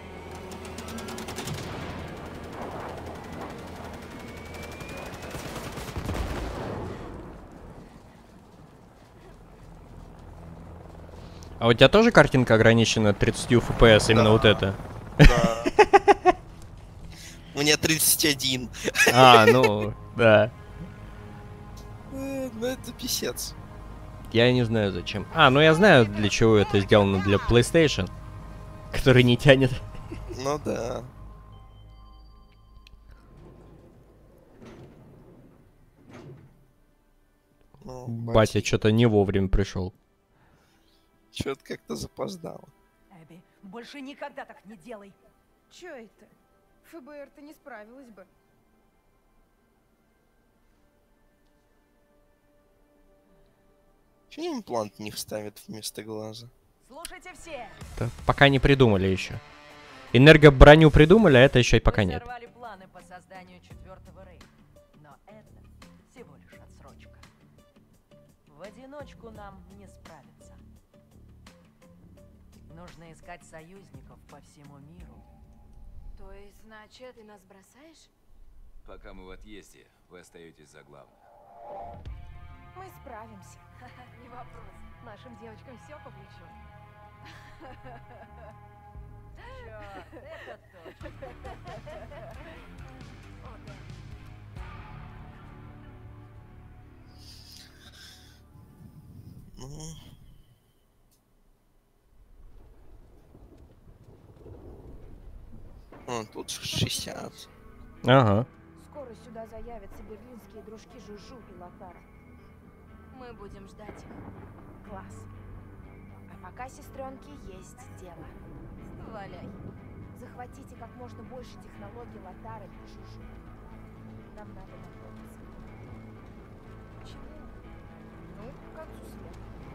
А у тебя тоже картинка ограничена тридцатью эф пи эс, именно Да. вот это? Да. У меня тридцать один. А, ну, да. Э, Ну, это писец. Я не знаю зачем. А, ну я знаю, для чего это сделано, для PlayStation, который не тянет. Ну да. Ну, Батя что-то не вовремя пришел. Чё-то как-то запоздало. Эбби, больше никогда так не делай. Чё это? эф бэ эр-то не справилась бы. Чё имплант не вставит вместо глаза? Слушайте все. Это пока не придумали еще. Энергоброню придумали, а это еще и пока Мы нет. сорвали планы по созданию четвертого рейха, но это всего лишь отсрочка. В одиночку нам не справиться. Нужно искать союзников по всему миру. То есть, значит, ты нас бросаешь? Пока мы в отъезде, вы остаетесь за главным. Мы справимся. Не вопрос. Нашим девочкам все по плечу. Чёрт, это точно. О, да. Ну... О, тут шестьдесят. Ага. Скоро сюда заявятся берлинские дружки Жужу и Лотара. Мы будем ждать их. Класс. А пока, сестренки, есть дело. Валяй. Захватите как можно больше технологий Лотара и Жужу. Нам надо готовиться. Почему? Ну, к концу света.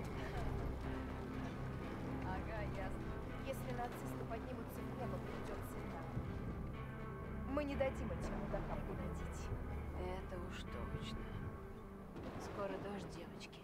Ага, ясно. Если нацисты поднимутся в небо, придется и нам. Мы не дадим этим мудакам победить. Это уж точно. Скоро дождь, девочки.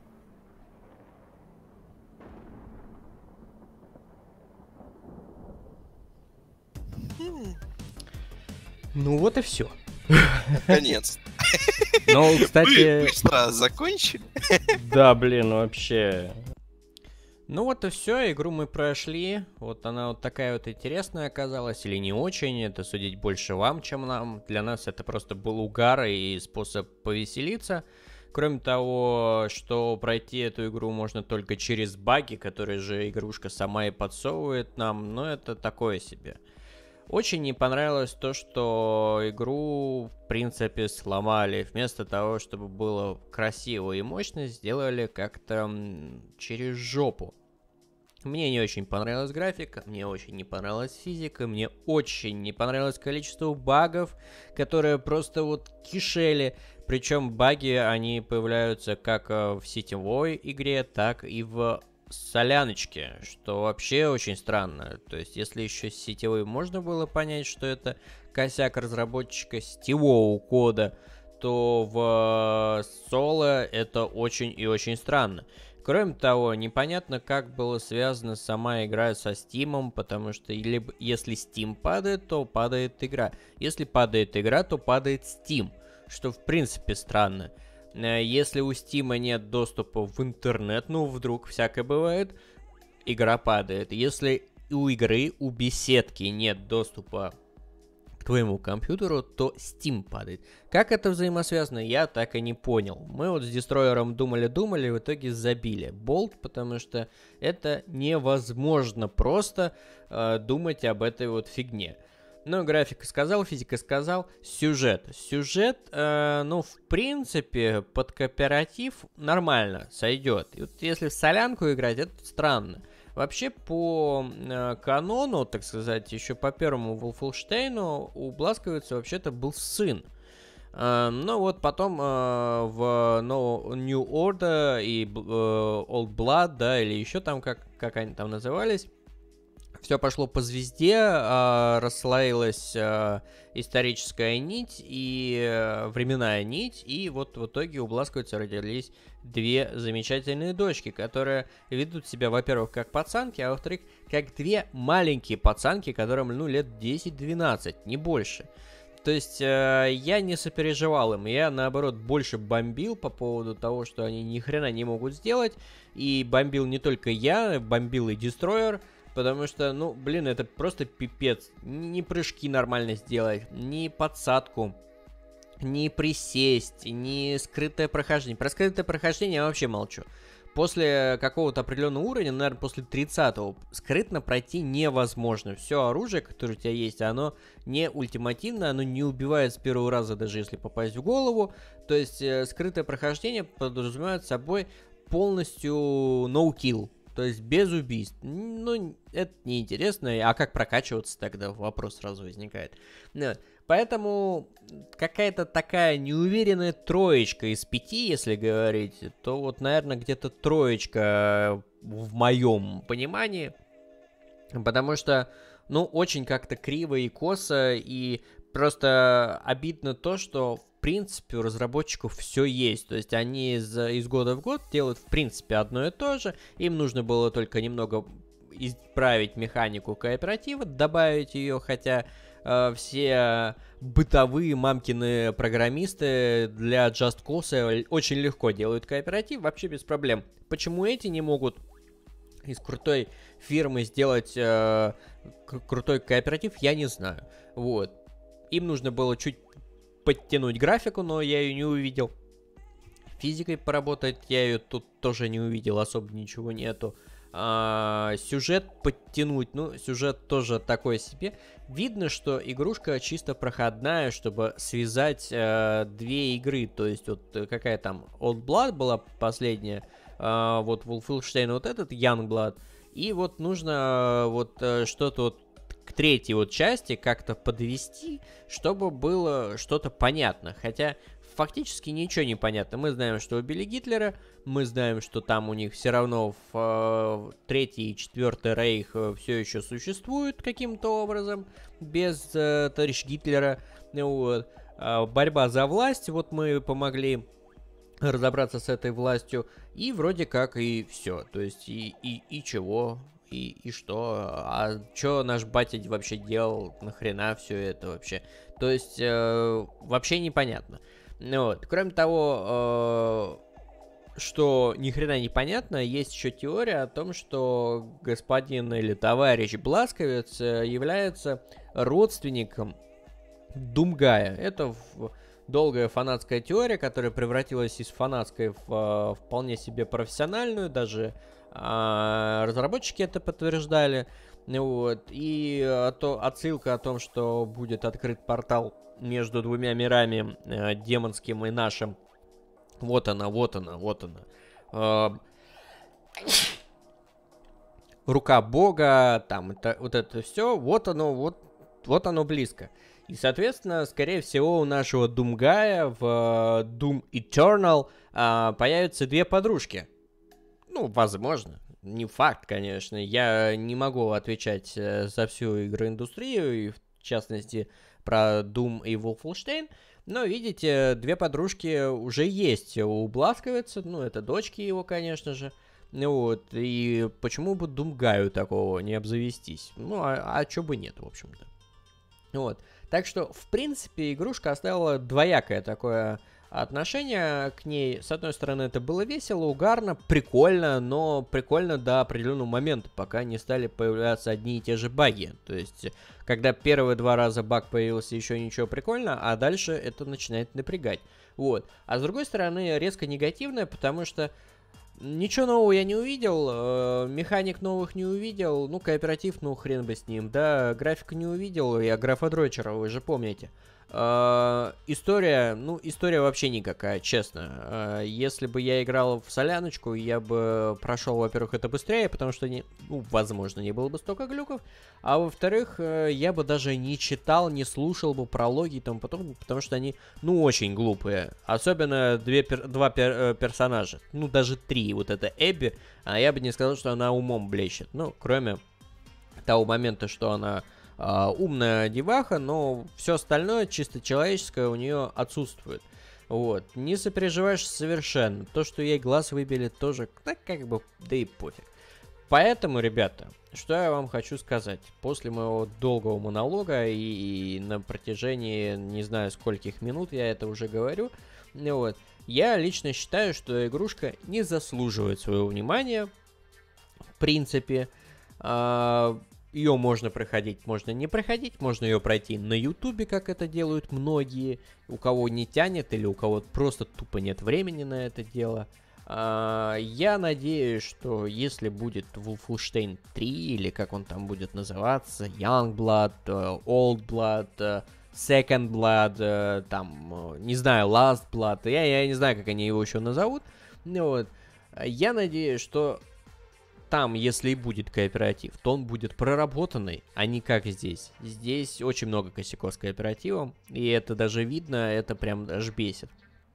Ну вот и все. Наконец. Ну, кстати... Быстро закончили. Да, блин, вообще. Ну вот и все, игру мы прошли. Вот она вот такая вот интересная оказалась, или не очень. Это судить больше вам, чем нам. Для нас это просто был угар и способ повеселиться. Кроме того, что пройти эту игру можно только через баги, которые же игрушка сама и подсовывает нам. Но это такое себе. Очень не понравилось то, что игру, в принципе, сломали. Вместо того, чтобы было красиво и мощно, сделали как-то через жопу. Мне не очень понравилась графика, мне очень не понравилась физика, мне очень не понравилось количество багов, которые просто вот кишели. Причем баги, они появляются как в сетевой игре, так и в соляночке, что вообще очень странно. То есть, если еще с сетевой можно было понять, что это косяк разработчика сетевого кода, то в соло это очень и очень странно. Кроме того, непонятно, как была связана сама игра со Steam, потому что либо, если Steam падает, то падает игра. Если падает игра, то падает Steam, что в принципе странно. Если у Steam нет доступа в интернет, ну вдруг всякое бывает, игра падает. Если у игры, у беседки нет доступа к твоему компьютеру, то Steam падает. Как это взаимосвязано, я так и не понял. Мы вот с Дестройером думали-думали, в итоге забили болт, потому что это невозможно просто э, думать об этой вот фигне. Ну, графика сказал, физика сказал, сюжет. Сюжет, э, ну, в принципе, под кооператив нормально сойдет. И вот если в солянку играть, это странно. Вообще, по э, канону, так сказать, еще по первому Wolfenstein'у у Бласковица вообще-то был сын. Э, но вот потом э, в no, New Order и э, Old Blood, да, или еще там, как, как они там назывались, все пошло по звезде, э, расслоилась э, историческая нить и э, временная нить, и вот в итоге у Бласковица родились две замечательные дочки, которые ведут себя, во-первых, как пацанки, а во-вторых, как две маленькие пацанки, которым, ну, лет десять-двенадцать, не больше. То есть э, я не сопереживал им, я, наоборот, больше бомбил по поводу того, что они ни хрена не могут сделать, и бомбил не только я, бомбил и Дестройер. Потому что, ну, блин, это просто пипец. Ни прыжки нормально сделать, ни подсадку, ни присесть, ни скрытое прохождение. Про скрытое прохождение я вообще молчу. После какого-то определенного уровня, наверное, после тридцатого, скрытно пройти невозможно. Все оружие, которое у тебя есть, оно не ультимативно, оно не убивает с первого раза, даже если попасть в голову. То есть э, скрытое прохождение подразумевает собой полностью no-kill. То есть без убийств. Ну, это неинтересно. А как прокачиваться тогда? Вопрос сразу возникает. Нет. Поэтому какая-то такая неуверенная троечка из пяти, если говорить, то вот, наверное, где-то троечка в моем понимании. Потому что, ну, очень как-то криво и косо, и просто обидно то, что в принципе у разработчиков все есть. То есть они из, из года в год делают в принципе одно и то же. Им нужно было только немного исправить механику кооператива, добавить ее, хотя э, все бытовые мамкины программисты для Just Cause очень легко делают кооператив, вообще без проблем. Почему эти не могут из крутой фирмы сделать э, крутой кооператив, я не знаю. Вот. Им нужно было чуть подтянуть графику, но я ее не увидел. Физикой поработать я ее тут тоже не увидел, особо ничего нету. А, сюжет подтянуть, ну, сюжет тоже такой себе. Видно, что игрушка чисто проходная, чтобы связать а, две игры. То есть вот какая там Old Blood была последняя, а, вот Wolfenstein вот этот Youngblood. И вот нужно вот что-то вот к третьей вот части как-то подвести, чтобы было что-то понятно. Хотя фактически ничего не понятно. Мы знаем, что убили Гитлера, мы знаем, что там у них все равно в э, третий и четвертый рейх э, все еще существует каким-то образом, без э, товарища Гитлера. Вот. Э, борьба за власть, вот мы помогли разобраться с этой властью, и вроде как и все. То есть и, и, и чего... И, и что? А что наш батя вообще делал? Нахрена все это вообще? То есть, э, вообще непонятно. Вот. Кроме того, э, что ни хрена непонятно, есть еще теория о том, что господин или товарищ Бласковиц является родственником Думгая. Это в... долгая фанатская теория, которая превратилась из фанатской в э, вполне себе профессиональную, даже а разработчики это подтверждали. Вот. И а то, отсылка о том, что будет открыт портал между двумя мирами, э, демонским и нашим. Вот она, вот она, вот она. Э, рука бога, там, это, вот это все, вот оно, вот, вот оно близко. И, соответственно, скорее всего, у нашего Думгая в Doom Eternal а, появятся две подружки. Ну, возможно. Не факт, конечно. Я не могу отвечать за всю игроиндустрию, и в частности, про Doom и Wolfenstein. Но, видите, две подружки уже есть у Бласковица. Ну, это дочки его, конечно же. Вот. И почему бы Думгаю такого не обзавестись? Ну, а, а чё бы нет, в общем-то. Вот. Так что, в принципе, игрушка оставила двоякое такое отношение к ней. С одной стороны, это было весело, угарно, прикольно, но прикольно до определенного момента, пока не стали появляться одни и те же баги. То есть, когда первые два раза баг появился, еще ничего прикольно, а дальше это начинает напрягать. Вот. А с другой стороны, резко негативное, потому что ничего нового я не увидел, э, механик новых не увидел, ну, кооператив, ну, хрен бы с ним, да, графику не увидел, я графодрочера, вы же помните. Э, история, ну, история вообще никакая, честно. Э, если бы я играл в соляночку, я бы прошел, во-первых, это быстрее, потому что, не, ну, возможно, не было бы столько глюков, а во-вторых, э, я бы даже не читал, не слушал бы прологи и тому потом, потому что они, ну, очень глупые. Особенно две пер, два пер, э, персонажа, ну, даже три. Вот это Эбби, а я бы не сказал, что она умом блещет. Ну, кроме того момента, что она э, умная деваха, но все остальное, чисто человеческое, у нее отсутствует. Вот. Не сопереживаешь совершенно. То, что ей глаз выбили, тоже, да, как бы, да и пофиг. Поэтому, ребята, что я вам хочу сказать. После моего долгого монолога и, и на протяжении, не знаю, скольких минут я это уже говорю, вот, я лично считаю, что игрушка не заслуживает своего внимания. В принципе, э, ее можно проходить, можно не проходить, можно ее пройти на ютубе, как это делают многие, у кого не тянет или у кого просто тупо нет времени на это дело. Uh, я надеюсь, что если будет Wolfenstein три, или как он там будет называться, Youngblood, uh, Old Blood, uh, Second Blood, uh, там, uh, не знаю, Last Blood, я, я не знаю, как они его еще назовут, вот. Я надеюсь, что там, если и будет кооператив, то он будет проработанный, а не как здесь. Здесь очень много косяков с кооперативом, и это даже видно, это прям аж бесит.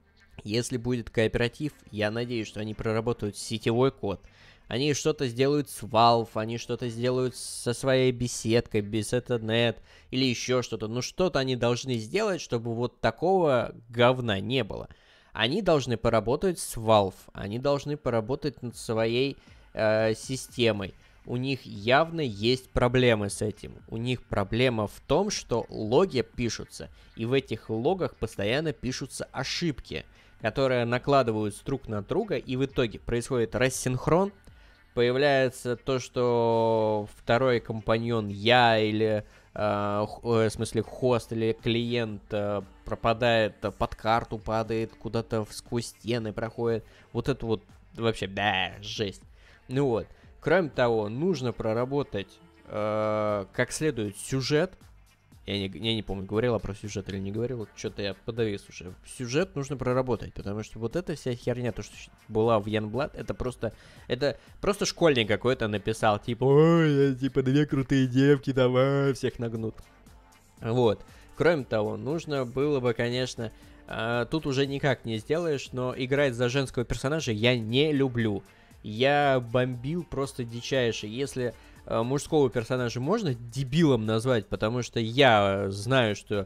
Если будет кооператив, я надеюсь, что они проработают сетевой код. Они что-то сделают с Valve, они что-то сделают со своей беседкой, без Ethernet, или еще что-то. Ну, что-то они должны сделать, чтобы вот такого говна не было. Они должны поработать с Valve, они должны поработать над своей э, системой. У них явно есть проблемы с этим. У них проблема в том, что логи пишутся, и в этих логах постоянно пишутся ошибки, которые накладываются друг на друга, и в итоге происходит рассинхрон, появляется то, что второй компаньон я или, э, в смысле, хост или клиент э, пропадает под карту, падает куда-то сквозь стены, проходит. Вот это вот вообще, да, жесть. Ну вот. Кроме того, нужно проработать э, как следует сюжет. Я не, я не помню, говорила про сюжет или не говорила. Что-то я подавис уже. Сюжет нужно проработать, потому что вот эта вся херня, то, что была в Youngblood, это просто... Это просто школьник какой-то написал, типа, ой, я, типа, две крутые девки, давай, всех нагнут. Вот. Кроме того, нужно было бы, конечно... Э, тут уже никак не сделаешь, но играть за женского персонажа я не люблю. Я бомбил просто дичайше. Если э, мужского персонажа можно дебилом назвать, потому что я знаю, что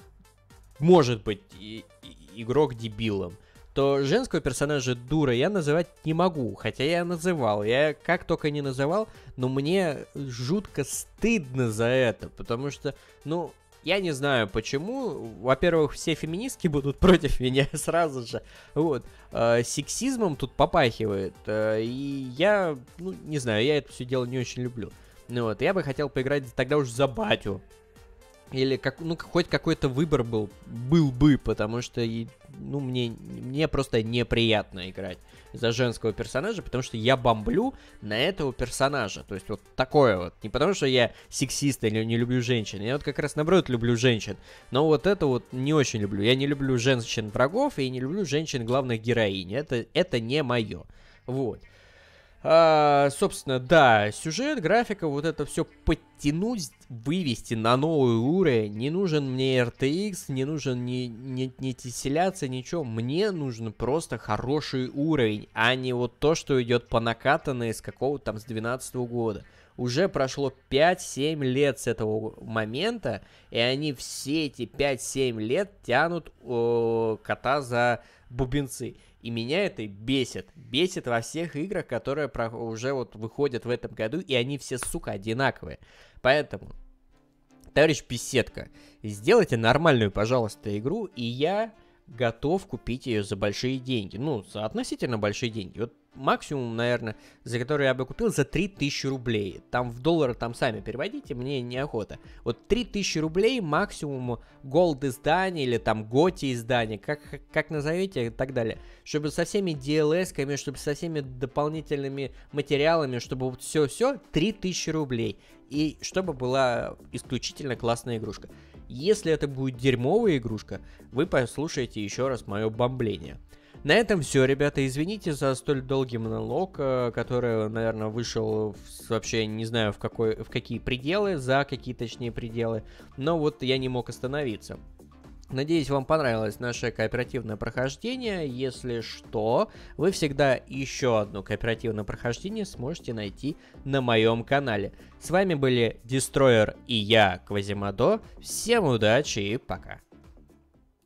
может быть и, и, игрок дебилом, то женского персонажа дура я называть не могу. Хотя я называл. Я как только не называл, но мне жутко стыдно за это. Потому что, ну... Я не знаю почему. Во-первых, все феминистки будут против меня сразу же. Вот. Э, сексизмом тут попахивает. Э, и я, ну, не знаю, я это все дело не очень люблю. Ну вот, я бы хотел поиграть тогда уж за батю. Или как, ну, хоть какой-то выбор был, был бы, потому что, ну, мне, мне просто неприятно играть за женского персонажа, потому что я бомблю на этого персонажа. То есть вот такое вот. Не потому что я сексист или не люблю женщин. Я вот как раз наоборот люблю женщин. Но вот это вот не очень люблю. Я не люблю женщин-врагов и не люблю женщин главных героинь. Это, это не мое. Вот. А, собственно, да, сюжет, графика, вот это все подтянуть, вывести на новый уровень. Не нужен мне эр ти экс, не нужен ни, ни, ни тесселяция, ничего. Мне нужен просто хороший уровень, а не вот то, что идет по накатанной с какого-то там с двенадцатого года. Уже прошло пять-семь лет с этого момента, и они все эти пять-семь лет тянут о, кота за бубенцы. И меня это бесит. Бесит во всех играх, которые про- уже вот выходят в этом году, и они все, сука, одинаковые. Поэтому, товарищ Беседка, сделайте нормальную, пожалуйста, игру, и я готов купить ее за большие деньги. Ну, за относительно большие деньги. Вот максимум, наверное, за который я бы купил за три тысячи рублей. Там в доллары там сами переводите, мне неохота. Вот три тысячи рублей максимум голд издания или там готи издания, как, как назовете и так далее. Чтобы со всеми ди эл эс-ками, чтобы со всеми дополнительными материалами, чтобы вот все-все, три тысячи рублей. И чтобы была исключительно классная игрушка. Если это будет дерьмовая игрушка, вы послушаете еще раз мое бомбление. На этом все, ребята, извините за столь долгий монолог, который, наверное, вышел в, вообще не знаю в, какой, в какие пределы, за какие точнее пределы, но вот я не мог остановиться. Надеюсь, вам понравилось наше кооперативное прохождение. Если что, вы всегда еще одно кооперативное прохождение сможете найти на моем канале. С вами были Дестройер и я, Квазимодо. Всем удачи и пока.